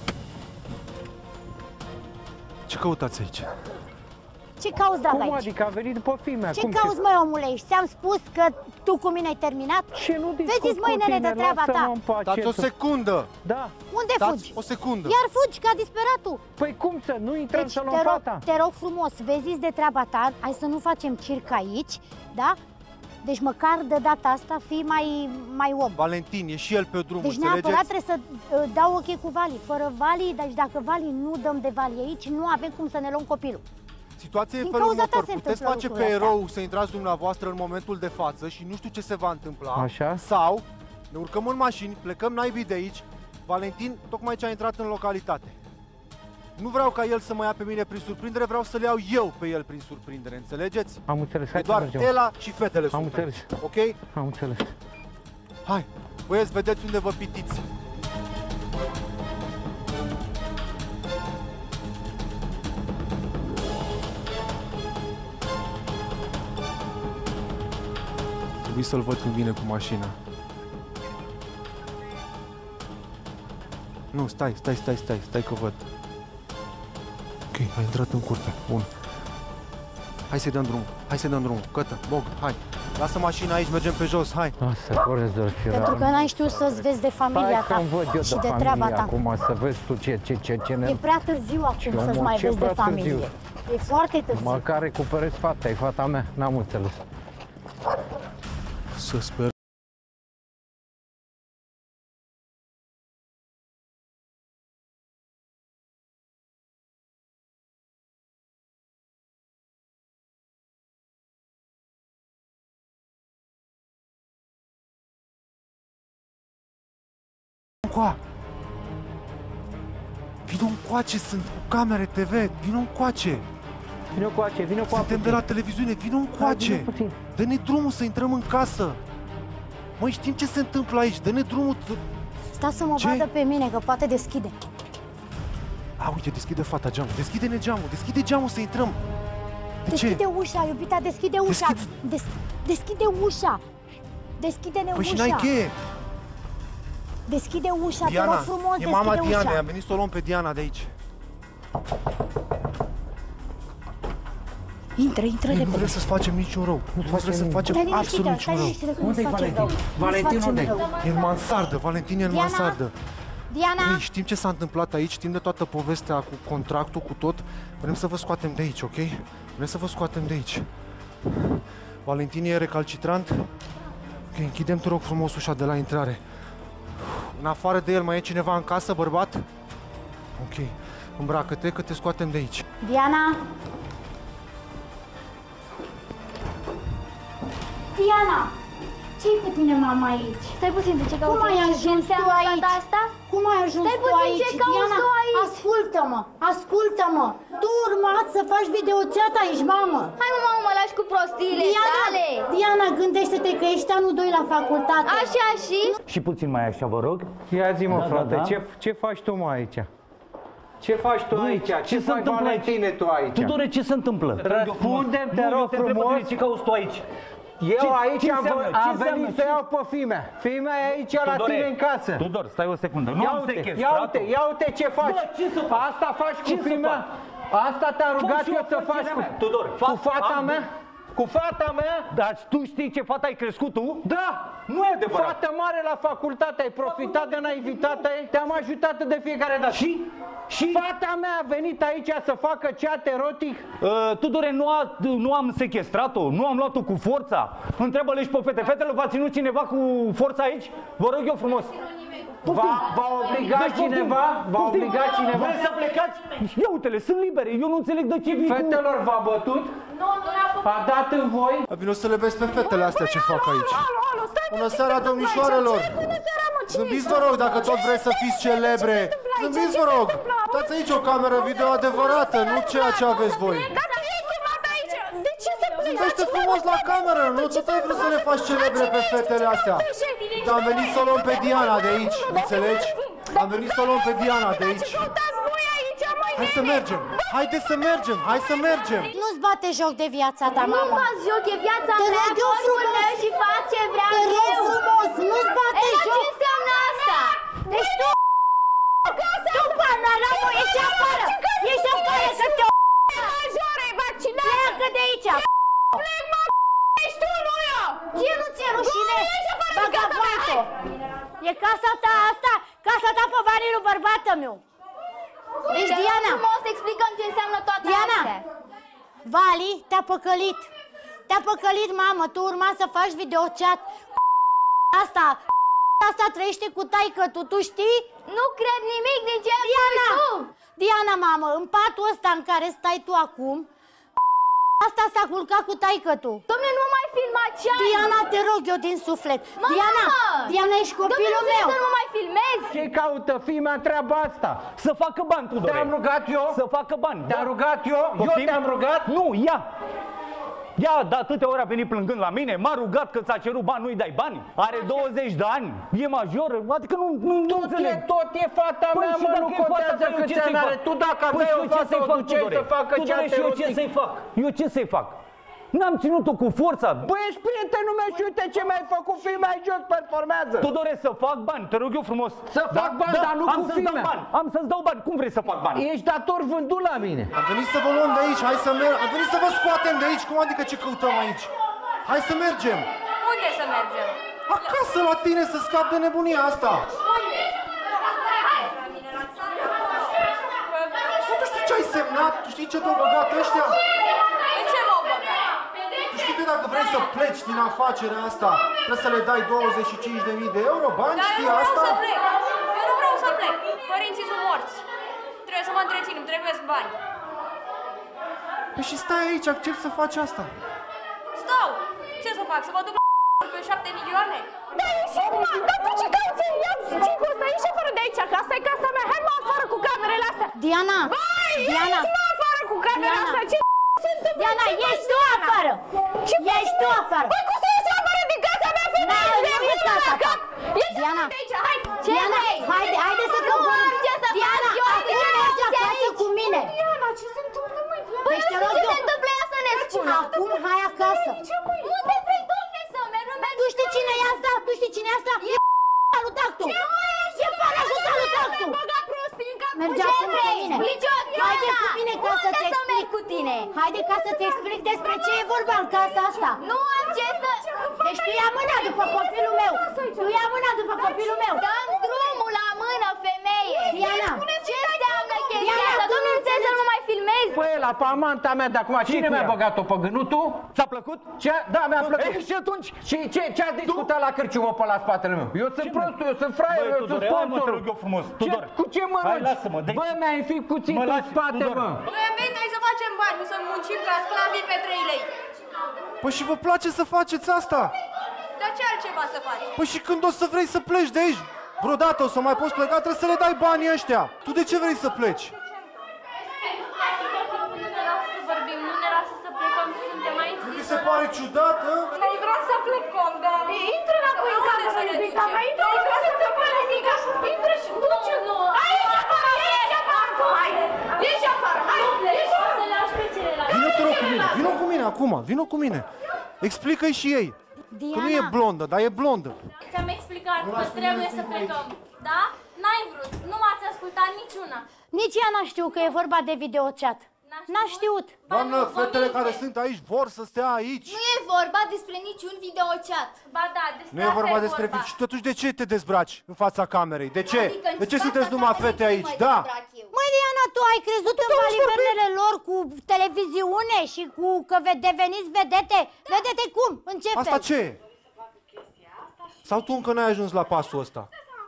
Ce căutați aici? Ce cauți, dragă, Cum aici? adică a venit după fimea? Ce Cum cauți, măi, omule, aici? Ți-am spus că tu cu mine ai terminat? Ce nu discut Vezi, măi, cu nene, tine, de treaba ta. lasă-mă în pace. Dați o secundă! Da. Unde Dați fugi? o secundă! Iar fugi ca disperatul. Păi cum să? Nu intrăm Deci să luăm te rog, fata? te rog frumos, vezi de treaba ta, hai să nu facem circ aici, da? Deci măcar de data asta fii mai, mai om. Valentin, e și el pe drum, Deci înțelegeți? neapărat trebuie să uh, dau ochii cu Vali. Fără Vali, deci dacă Vali nu dăm de Vali aici, nu avem cum să ne luăm copilul. Situația e Din felul cauza ta următor. se Puteți întâmplă face pe lucrurile erou să intrați dumneavoastră în momentul de față și nu știu ce se va întâmpla. Așa. Sau ne urcăm în mașini, plecăm naibii de aici. Valentin tocmai ce a intrat în localitate. Nu vreau ca el să mă ia pe mine prin surprindere, vreau să le iau eu pe el prin surprindere, înțelegeți? Am înțeles, hai E doar să mergem. Ela și fetele Am sunt înțeles. aici, ok? Am înțeles. Hai, băieți, vedeți unde vă pitiți. Trebuie să-l văd când vine cu mașina. Nu, stai, stai, stai, stai, stai că văd. Ok, a intrat în curte, bun. Hai să-i dăm drumul, hai să-i dăm drumul. Cătă, Bog, hai. Lasă mașina aici, mergem pe jos, hai. Lasă, corezi doar Pentru că n-ai știut să-ți vezi de familia ta Hai că-mi văd eu și de, de familie treaba ta. acum, să vezi tu ce, ce, ce, ce ne... E prea târziu acum omul, să-ți mai ce vezi de prea familie. târziu? E foarte târziu. Măcar recuperezi fata, e fata mea, n-am înțeles. Să sper. Coa! Vino încoace, sunt cu camere T V, vino încoace! Vino coace, vino coace. Suntem de la televiziune, vino încoace! Dă-ne drumul să intrăm în casă! Măi, știm ce se întâmplă aici, dă-ne drumul, Sta să mă Ce? vadă pe mine, că poate deschide. A, uite, deschide fata geamul. Deschide-ne geamul, deschide geamul să intrăm. De Deschide ce? ușa, iubita, deschide ușa. Deschid... Des deschide ușa. Deschide-ne Păi ușa. și n-ai cheie. Deschide ușa, Diana, te rog frumos, e mama deschide Diana, ușa. am venit să o luăm pe Diana de aici. Intră, intră Ei, de nu vrem să-ți facem niciun rău. Nu vrem să facem Stai absolut liniștită, niciun stai rău. liniștită că nu-ți facem rău. Valentin, unde-i? E în mansardă, Valentin e în Diana? mansardă. Diana? Ei, știm ce s-a întâmplat aici, știm de toată povestea cu contractul, cu tot. Vrem să vă scoatem de aici, ok? Vrem să vă scoatem de aici. Valentin e recalcitrant. Ok, închidem, te rog frumos, ușa de la intrare. În afară de el mai e cineva în casă, bărbat? Ok, îmbracă-te că te scoatem de aici. Diana? Diana! Ce-i cu tine, mama, aici? Stai puțin, de ce cauți Cum ai aici? ajuns Ce tu înseamnă aici? toată asta? Cum ai ajuns Stai tu puțin, aici? ce cauți Diana, tu aici? ascultă-mă, ascultă-mă! Tu urmați să faci videochat aici, mamă! Hai mă, mamă, mă lași cu prostiile Diana, tale! Diana, gândește-te că ești anul doi la facultate. Așa și? Și puțin mai așa, vă rog. Ia zi-mă, Da, da, frate, da. Ce, ce faci tu, mă, aici? Ce faci tu Băi, aici? ce Ce se faci, întâmplă Valentine, aici? tu aici? Tudore, ce se întâmplă? Răspunde-mi, te Nu, rog eu te întreb pe frumos. tine, ce cauți tu aici? Eu Ce- aici ce am, înseamnă? vă- Ce am înseamnă? venit să Ce- iau pe fimea. Fimea e aici la Tudore, tine în casă. Tudor, stai o secundă. Nu Ia am uite, ia sequestrat-o. uite, ia uite ce faci. Bă, ce să fac? Asta faci cu Ce să fimea? Asta te-am Fă rugat și eu eu să faci afacerea cu... mea. Tudor, cu fac- fata am- mea? Cu fata mea? Dar tu știi ce fata ai crescut tu? Da! Nu e adevărat. Fată mare la facultate, ai profitat de naivitatea ei, te-am ajutat de fiecare dată. Și? Și? Fata mea a venit aici să facă chat erotic. Uh, Tudore, nu, a, nu am sequestrat-o, nu am luat-o cu forța. Întreabă-le și pe fete. Fetele, v-a ținut cineva cu forța aici? Vă rog eu frumos. Va, va obliga Deci, poftim, cineva? Va poftim. obliga cineva? Vreți să plecați? Ia uite-le, sunt libere. Eu nu înțeleg de ce vii cu... Fetelor v-a bătut? A dat în voi? Vino să le vezi pe fetele astea ce fac aici. Bună seara, domnișoarelor! Zâmbiți, vă rog, dacă tot vreți să fiți celebre. Zâmbiți, vă rog! Dați aici o cameră video adevărată, nu ceea ce aveți voi. De ce se Zâmbește frumos la cameră, nu? Tot ai vrut să le faci celebre pe fetele astea. Dar am venit să o luăm pe Diana de aici, înțelegi? Am venit să o luăm pe Diana de aici. Hai să mergem! Haideți să mergem! Hai să mergem! Nu-ți bate joc de viața ta, Nu mamă! mă joc, e viața Te mea, rog eu corpul frumos. meu și fac ce vreau Te rog eu! frumos, nu-ți bate Ei, dar joc! ce înseamnă asta? Deci tu... Tu, panoramă, ieși afară! Ieși afară că te... Majoră, e vaccinată! Pleacă de aici! Plec, mă, ești tu, nu eu! Ce nu ți-e rușine? Nu, ieși afară din casa mea, Vagabonto! hai! E casa ta asta, casa ta pe banii lui bărbatul meu! Deci, Te Diana... rog frumos, explicăm ce înseamnă toate Diana! astea. Vali te-a păcălit! Te-a păcălit, mamă, tu urma să faci videochat. Asta, asta trăiește cu taică tu, tu știi? Nu cred nimic din ce Diana, spui tu! Diana, mamă, în patul ăsta în care stai tu acum, asta s-a culcat cu taică tu. Dom'le, nu mă mai filma, ce ai? Diana, te rog eu din suflet. Mamă! Diana, Diana, ești copilul Dom'le, meu. să nu mai filmezi! Ce caută fimea treaba asta? Să facă bani, Tudore. Te-am rugat eu? Să facă bani. Te-am da. rugat eu? Eu Poftim? te-am rugat? Nu, ia! Ia, de atâtea ori a venit plângând la mine, m-a rugat că ți-a cerut bani, nu-i dai bani. Are douăzeci de ani, e major, adică nu, nu, nu Tot înțeleg. e, tot e fata Păi mea, și mă, dacă nu e fata contează ta, eu câți ce ani să-i are. fac? Tu dacă Păi aveai și o eu ce fată, să-i o fac, duceai Tudore? să facă Tudore, chat și eu ce erotic. să-i fac? Eu ce să-i fac? N-am ținut-o cu forța. Băi, ești prietenul meu și uite ce mi-ai făcut, fimea ai jos, performează. Tudore, să fac bani, te rog eu frumos. Să fac bani, dar nu am cu să-ți dau fimea. bani. Am să-ți dau bani. Cum vrei să fac bani? Ești dator vândut la mine. Am venit să vă luăm de aici, hai să mergem. Am venit să vă scoatem de aici, cum adică ce căutăm aici? Hai să mergem. Unde să mergem? Acasă la tine să scap de nebunia asta. Unde? Nu, tu știi ce ai semnat? Tu știi ce te-au băgat ăștia? De ce m-au băgat? Tu știi că dacă vrei să pleci din afacerea asta, trebuie să le dai douăzeci și cinci de mii de euro? Bani, Dar eu știi nu vreau asta? să plec. Eu nu vreau să plec. Părinții sunt morți. Trebuie să mă întrețin, îmi trebuie bani. Păi și stai aici, accept să faci asta. Stau! Ce să fac? Să mă duc la pe șapte milioane? Da, ieși, mă! Dar tu ce cauți? Ia ce cu ăsta? Ieși afară de aici, că asta e casa mea! Hai mă afară cu camerele astea! Diana! Băi, Diana! ieși mă afară cu camera Diana! asta! Ce se întâmplă? Diana, ieși tu afară! Ce Ieși tu afară! Băi, cum să ieși afară din casa mea, femeie? Da, nu e casa ta! Diana! Diana, haide, haide să coborâm! Diana, acum mergi acasă cu mine! Diana, ce se întâmplă, măi? Deci te rog eu... Să ne spună. Acum hai acasă! Unde vrei, domne, să merg? Tu știi cine e asta? Tu știi cine e asta? E lui Tactu! E parașul lui Tactu! Merge acum cu mine! Haide cu mine ca să te explic cu tine! Haide ca să te explic despre ce e vorba în casa asta! Nu am ce să... Deci tu ia mâna după copilul meu! Tu ia mâna după copilul meu! Dăm drumul la mână, femeie! Diana! Ce înseamnă chestia asta? Tu nu înțelegi să nu mai filmezi? Păi ăla, pe amanta mea de acum, cine mi-a băgat-o pe gând? Nu tu? Ți-a plăcut? Ce? Da, mi-a plăcut. Ei, și atunci? Și ce, ce a discutat la cârciumă pe la spatele meu? Eu sunt prostul, eu sunt fraier, eu sunt sponsorul. eu frumos. Tudor. Cu ce mă Hai, rogi? lasă-mă, deci... Bă, mi-ai înfipt cuțitul în spate, Tudor. mă. Noi am venit aici să facem bani, nu să muncim ca sclavii pe trei lei. Păi și vă place să faceți asta? Dar ce altceva să faci? Păi și când o să vrei să pleci de aici, vreodată o să mai poți pleca, trebuie să le dai banii ăștia. Tu de ce vrei să pleci? Nu ne lasă să vorbim, nu ne lasă să plecăm, suntem aici. Nu vi se pare ciudat, hă? Noi vrem să plecăm, dar... Intră înapoi în cameră, iubita mea, intră, intră, să te părăsică, intră și duce. Aici afară, aici afară, hai! Ieși afară, hai! Ieși afară! Să le lași pe celelalte. Vino te rog cu mine, vino cu mine acum, vino cu mine. Explică-i și ei. Diana. Că nu e blondă, dar e blondă. Ți-am explicat că trebuie să plecăm, da? N-ai vrut, nu m-ați ascultat niciuna. Nici ea n-a știut că e vorba de videochat. N-a știut. Doamnă, fetele care sunt aici vor să stea aici. Nu e vorba despre niciun videochat. Ba da, despre Nu e vorba asta despre... vorba. Și totuși de ce te dezbraci în fața camerei? De ce? Adică De ce sunteți numai fete aici? Da. Măi, Diana, tu ai crezut în valivernele lor cu televiziune și cu că ve- deveniți vedete? Vedete cum? În ce fel? Asta ce e? Sau tu încă n-ai ajuns la pasul ăsta?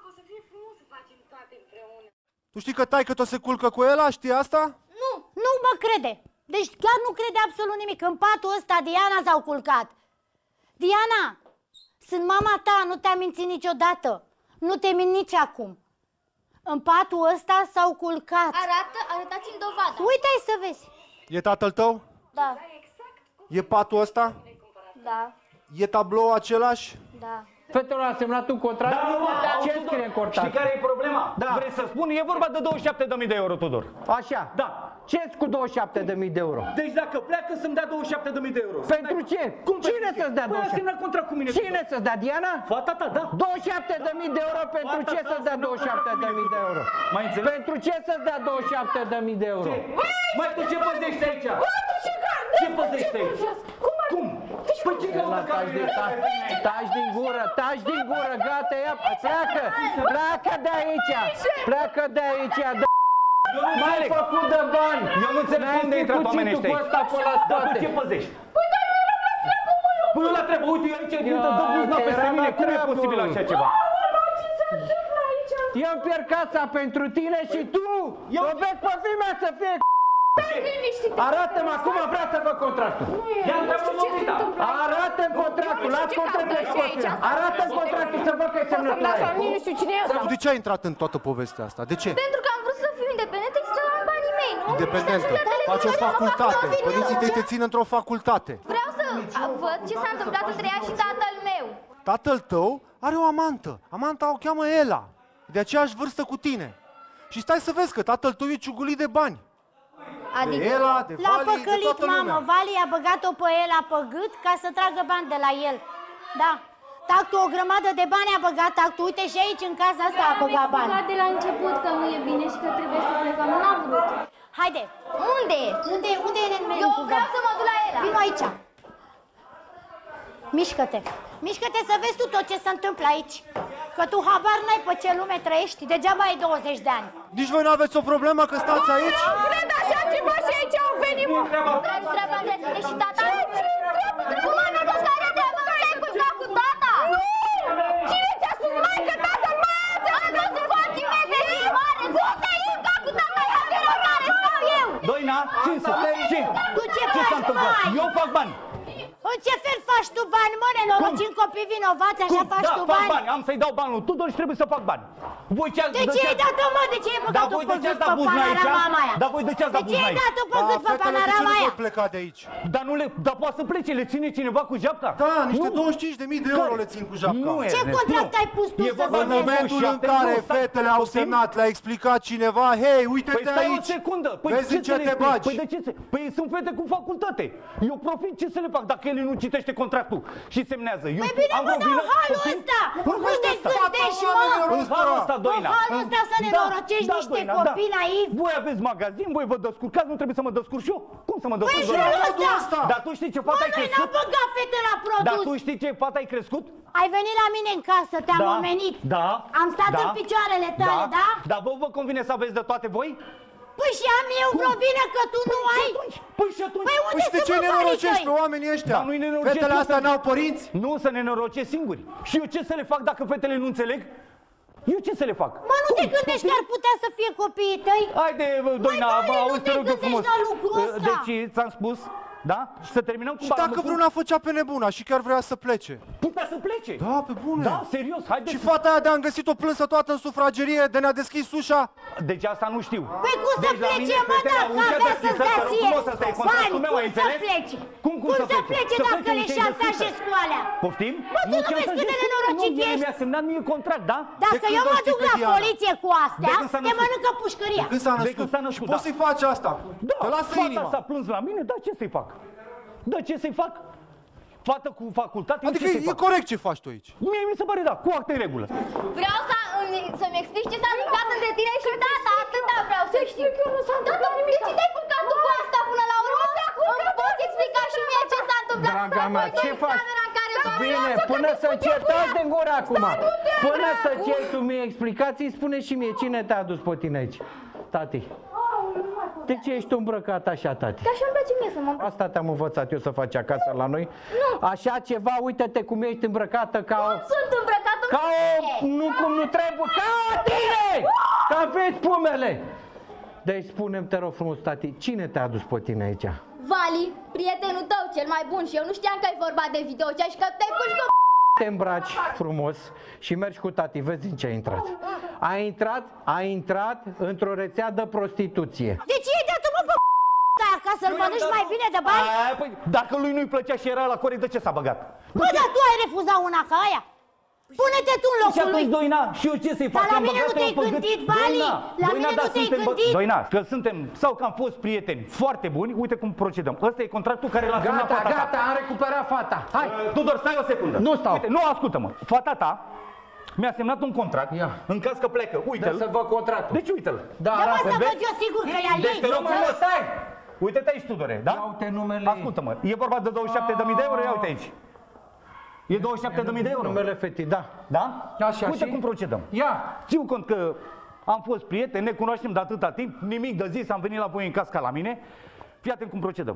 Tu știi că taică tot se culcă cu el, știi asta? Nu, nu mă crede. Deci chiar nu crede absolut nimic. În patul ăsta Diana s-au culcat. Diana, sunt mama ta, nu te-am mințit niciodată. Nu te mint nici acum. În patul ăsta s-au culcat. Arată, arătați-mi dovada. Uite-i să vezi. E tatăl tău? Da, E patul ăsta? da, E tablou același? da. Fetelor a semnat un contract? Da, nu, nu, ce Tudor, scrie în contract? Știi care e problema? Da. Vrei să spun? E vorba de douăzeci și șapte de mii de euro, Tudor. Așa? Da. Ce-ți cu douăzeci și șapte de mii de euro? Deci dacă pleacă să-mi dea douăzeci și șapte de mii de euro. Pentru ce? Cum Cine să-ți dea Păi a douăzeci și șapte? semnat contract cu mine. Cine să-ți dea, Diana? Fata ta, da. douăzeci și șapte de mii de euro pentru Fata ce ta să-ți dea semnă douăzeci și șapte de mii de euro? Mai înțeles? Pentru ce să-ți dea douăzeci și șapte de mii de euro? Mai tu ce păzești aici? Ce păzești aici? Cum? Păi ce caută Taci din, ta, taci din gură, taci din gură, gata, ia, pleacă, pleacă de aici, pleacă de aici, de... M-ai făcut de bani! Eu nu înțeleg unde ai intrat oamenii ăștia aici. Dar tu ce păzești? Păi ăla trebuie, uite, eu aici, uite, dă buzna peste mine, cum e posibil așa ceva? Eu îmi pierd casa pentru tine și tu o vezi pe fimea să fie Arată-mă acum, vreau să văd contractul. Arată-mi contractul, las contractul și pe arată-mi contractul să văd că e semnătura aia. Nu știu cine e Tu de ce ai intrat în toată povestea asta? De ce? Pentru că am vrut să fiu independentă și să am banii mei, nu? Independentă. Faci o facultate. Părinții tăi te țin într-o facultate. Vreau să văd ce s-a întâmplat între ea și tatăl meu. Tatăl tău are o amantă. Amanta o cheamă Ela. De aceeași vârstă cu tine. Și stai să vezi că tatăl tău e ciugulit de bani. Adică De Ela, de l-a Vali, de păcălit, toată lumea. mamă. Vali a băgat-o pe el, a pe gât ca să tragă bani de la el. Da. Tactul, o grămadă de bani a băgat Tactul. Uite și aici, în casa asta, a băgat bani. de la început că nu e bine și că trebuie să plecăm. Nu am vrut. Haide. Unde? Unde, unde e nenumerul? Eu vreau să mă duc la el. Vino aici. Mișcă-te. Mișcă-te să vezi tu tot ce se întâmplă aici. Că tu habar n-ai pe ce lume trăiești. Degeaba ai douăzeci de ani. Nici voi nu aveți o problemă că stați aici? Cred așa ceva și aici au venit, mă. Trebuie treaba între tine și tata. Cum am adus care treabă? Te-ai culcat cu tata? Cine ți-a spus, maică, tatăl mai a dus în ochii mei de filmare? Tu te-ai culcat cu tata, ia de la care stau eu. Doina, ce să? Ce? Tu ce Ce faci, s-a întâmplat? mai? Eu fac bani. În ce fel faci faci tu bani, mă, nenorocim copii vinovați, așa faci da, tu fac bani? bani, am să-i dau bani lui Tudor și trebuie să fac bani. Voi ce De ce ai dat-o, mă? De ce ai băgat-o pe gât pe panorama aia? Dar voi de ce ați dat De ce ai buzna aici? dat-o pe gât pe panorama aia? pleca de aici. Dar nu le, dar poate să plece, le ține cineva cu japca? Da, niște douăzeci și cinci de mii de euro le țin cu japca. Nu, Ce contract ai pus tu să În momentul în care fetele au semnat, le-a explicat cineva, hei, uite-te Păi aici, stai o secundă. Păi vezi în ce te explici? bagi. Păi de ce se... Păi sunt fete cu facultate. Eu profit, ce să le fac dacă ele nu citește contractul și semnează? Eu Păi bine, mă, dar halul ăsta! Unde sunteți, mă? În halul ăsta, Doina. În halul ăsta să ne norocești niște copii naivi. Voi aveți magazin, voi vă descurcați, nu trebuie să mă descurc și eu? Cum să mă descurc? Păi și halul ăsta! Dar tu știi ce fata ai Mă, noi crescut? n-am băgat fete la produs. Dar tu știi ce fata ai crescut? Ai venit la mine în casă, te-am Da, omenit. Da. Am stat da, în picioarele tale, da? Dar vă vă convine să aveți de toate voi? Păi și am eu vreo vină că tu nu ai? Păi și atunci? Păi unde Păi de ce sunt nenorocești pe banii oamenii ăștia? Dar nu-i nenorocesc, Fetele nu astea să- n-au părinți? Nu, să ne norocesc singuri. Și eu ce să le fac dacă fetele nu înțeleg? Eu ce să le fac? Mă, nu te gândești că ar putea să fie copiii tăi? Haide, Doina, Doine, nu auzi, te te rog eu gândești frumos. la lucrul ăsta. Deci, ți-am spus, da? Și să terminăm cu Și dacă vreuna făcea pe nebuna și chiar vrea să plece? Putea să plece. Da, pe bune. Da, serios, haideți. Și fata aia de-am găsit-o plânsă toată în sufragerie, de ne-a deschis ușa. Deci asta nu știu. Păi cum să Deci la plece, mine mă, fetele dacă au ușa avea să-ți deschisă, dea te rog ție frumos, ăsta e contractul bani, meu, ai cum să înțeles? plece? Cum, cum, Cum să să plece? plece Să dacă plece le ușa șaptea deschisă. și scoalea? Poftim? Bă, tu nu chiar vezi să cât de zic. nenorocit Nu, ești? mi-a semnat mie contract, da? Dacă eu mă duc la poliție cu astea, De când s-a te născut? mănâncă pușcăria. Când s-a De născut? când s-a născut, Și poți da. să-i faci asta. Da, Te lasă fata inima. s-a plâns la mine, da, ce să-i fac? Da, ce să-i fac? Fată cu facultate, Adică ce să-i e fac? corect ce faci tu aici. Mie mi se pare, da, cu acte în regulă. Vreau să, să-mi explici ce s-a întâmplat între tine și tata, atâta vreau să știu. Tata, de ce te-ai culcat tu cu asta până la urmă? Îmi poți explica și mie ce s-a întâmplat? Draga mea, Voi doi ce în faci? camera în care v-am Bine, luat să până găsiți să cu ce certați de gură acum. Stai, nu-te Până dracu. să ceri tu mie explicații, spune și mie cine te-a adus pe tine aici. Tati. De ce ești tu îmbrăcat așa, tati? Că așa îmi place mie să mă îmbrac. Asta te-am învățat eu să faci acasă la noi? Nu. Așa ceva, uite-te cum ești îmbrăcată ca o... Nu sunt îmbrăcată Ca o... Nu cum nu trebuie, ca tine! Ca vezi pumele! Deci spune-mi, te rog frumos, tati, cine te-a adus pe tine aici? Vali, prietenul tău cel mai bun și eu nu știam că e vorba de video și că te-ai pus cu Te îmbraci frumos și mergi cu tati, vezi în ce a intrat. A intrat, a intrat într-o rețea de prostituție. De ce ai dat-o, mă, pe aia ca să-l mănânci mai bine de bani? Aia, păi, dacă lui nu-i plăcea și era la corect, de ce s-a băgat? Bă, dar tu ai refuzat una ca aia? Pune-te tu în Și locul lui. atunci, Doina, și eu ce să-i fac? Dar la I-am mine băgat nu te-ai pe gât. gândit, Vali? Doina, La Doina, mine da, nu te-ai suntem, bă- gândit? Doina, că suntem, sau că am fost prieteni foarte buni, uite cum procedăm. Ăsta e contractul care l-a semnat Gata, fata ta. gata, am recuperat fata. Hai! Uh, Tudor, stai o secundă. Nu stau. Uite, nu, ascultă-mă. Fata ta mi-a semnat un contract. Ia. În caz că plecă, uite-l. Dă să văd contractul. Deci uite-l. Da, Da, mă, arată, să vezi? văd eu sigur că e al Deci ei. te rog nu? frumos, stai! Uite-te aici, Tudore, da? Ia uite numele. Ascultă-mă, e vorba de douăzeci și șapte de mii de euro, ia uite aici. E douăzeci și șapte de mii de euro. Numele fetii, da. Da? Așa, Uite și? cum procedăm. Ia! Țiu cont că am fost prieteni, ne cunoaștem de atâta timp, nimic de zis, am venit la voi în casca la mine. Fii atent cum procedăm.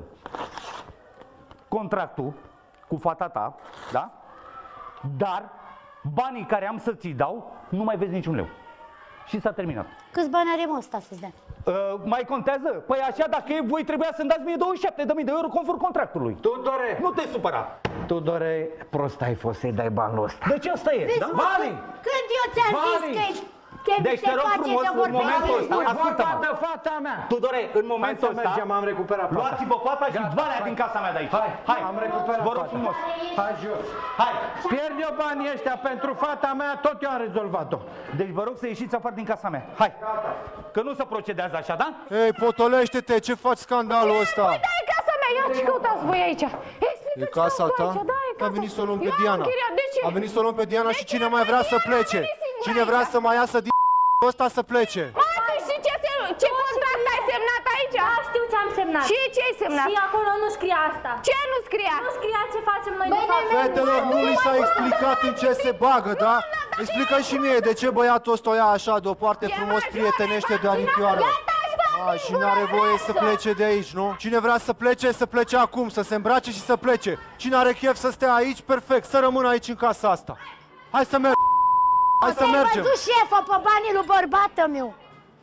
Contractul cu fata ta, da? Dar banii care am să ți dau, nu mai vezi niciun leu. Și s-a terminat. Câți bani are, mă, ăsta să-ți dea? Uh, mai contează? Păi așa, dacă e, voi trebuia să-mi dați mie douăzeci și șapte de mii de euro conform contractului. Tudore! Nu te supăra. Tudore, prost ai fost să-i dai banul ăsta. Deci asta e, Vezi, da? mă, Vali! Când eu ți-am zis Vali! că că Deci te te rog face frumos, de în vorbești momentul ăsta, singur. ascultă-mă. de fata mea! Tudore, în momentul Hai să ăsta, mergem, am recuperat fata. luați-vă fata și Gata, valea hai. din casa mea de aici. Hai, hai, am recuperat vă rog fata. frumos. Hai jos. Hai. Pierd eu banii ăștia pentru fata mea, tot eu am rezolvat-o. Deci vă rog să ieșiți afară din casa mea. Hai. Că nu se procedează așa, da? Ei, potolește-te, ce faci scandalul ăsta? Păi da, e casa mea, ia ce căutați voi aici? E casa ta? Da, e casa. A venit să o luăm pe Eu am Diana. închiriat, de ce? A venit să o luăm pe Diana și cine mai vrea să plece? Cine vrea să mai iasă din ăsta să plece? Mă, și ce, sem- ce contract ai semnat aici? Da, știu ce am semnat. Și ce ai semnat? Și acolo nu scria asta. Ce nu scria? Nu scria ce facem noi de fapt. Fetelor, nu li s-a explicat în ce se bagă, da? Explică și mie de ce băiatul ăsta o ia așa deoparte frumos, prietenește de aripioară. A, și n-are voie să plece de aici, nu? Cine vrea să plece, să plece acum, să se îmbrace și să plece. Cine are chef să stea aici, perfect, să rămână aici în casa asta. Hai să mergem! Hai să Ai mergem! văzut, șefă, pe banii lui bărbatul meu.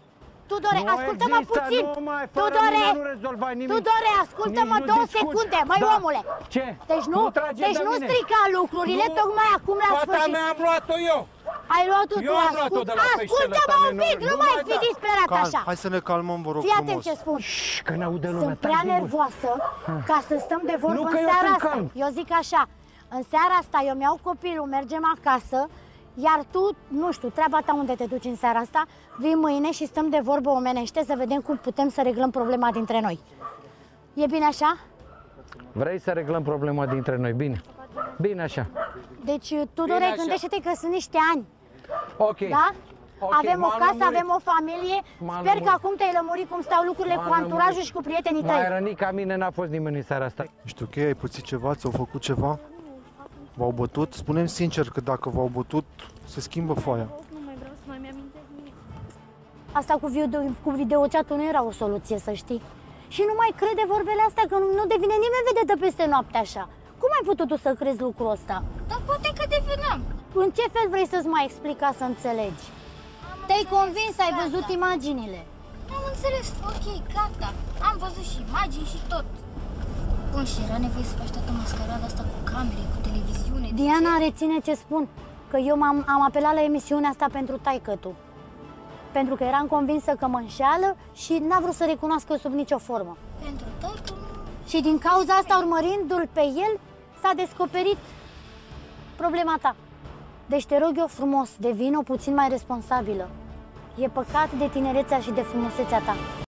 Tudore, Nu ascultă-mă există, puțin! nu mai, fără Tudore! mine nu rezolvai nimic. Tudore, ascultă-mă Nici nu două discuți. secunde, măi Da. omule! Ce? Deci nu, Nu trage deci de nu mine. strica lucrurile, Nu. tocmai acum la Fata sfârșit. mea am luat-o eu. Ai luat-o Eu tu, am luat-o ascult, de la peștele ascultă-mă ăsta un pic, nenorocit. nu Nu mai mai fi da. disperat Calm, așa. hai să ne calmăm, vă rog Fii atent frumos. ce spun. Că ne aude lumea, Sunt prea taci din gură. nervoasă ca să stăm de vorbă Nu, în că eu seara sunt asta. calm. Eu zic așa, în seara asta eu mi-au copilul, mergem acasă, iar tu, nu știu, treaba ta unde te duci în seara asta, vii mâine și stăm de vorbă omenește să vedem cum putem să reglăm problema dintre noi. E bine așa? Vrei să reglăm problema dintre noi, bine. Bine așa. Deci, Tudore, așa. gândește-te că sunt niște ani, Ok. da? Ok, Avem o m-am casă, lămurit. avem o familie. M-am Sper că lămurit. acum te-ai lămurit cum stau lucrurile M-am cu anturajul lămurit. și cu prietenii Mai tăi. rănit ca mine n-a fost nimeni în seara asta. Ești ok? Ai pățit ceva? Ți-au făcut ceva? V-au bătut? Spunem sincer că dacă v-au bătut, se schimbă foaia. Nu mai vreau să mai mi-amintesc nimic. Asta cu, video, cu videochatul nu era o soluție, să știi. Și nu mai crede vorbele astea, că nu, nu devine nimeni vedetă peste noapte așa. Cum ai putut tu să crezi lucrul ăsta? Dar poate că deveneam. În ce fel vrei să-ți mai explic ca să înțelegi? Te-ai convins, ai văzut imaginile. Am înțeles, ok, gata. Am văzut și imagini și tot. Bun, și era nevoie să faci toată mascarada asta cu camere, cu televiziune. Diana, reține ce spun, că eu m-am, am apelat la emisiunea asta pentru taică-tu. Pentru că eram convinsă că mă înșeală și n-a vrut să recunoască sub nicio formă. Pentru taică nu. Și din cauza asta, urmărindu-l pe el, s-a descoperit problema ta. Deci te rog eu frumos, devină puțin mai responsabilă. E păcat de tinerețea și de frumusețea ta.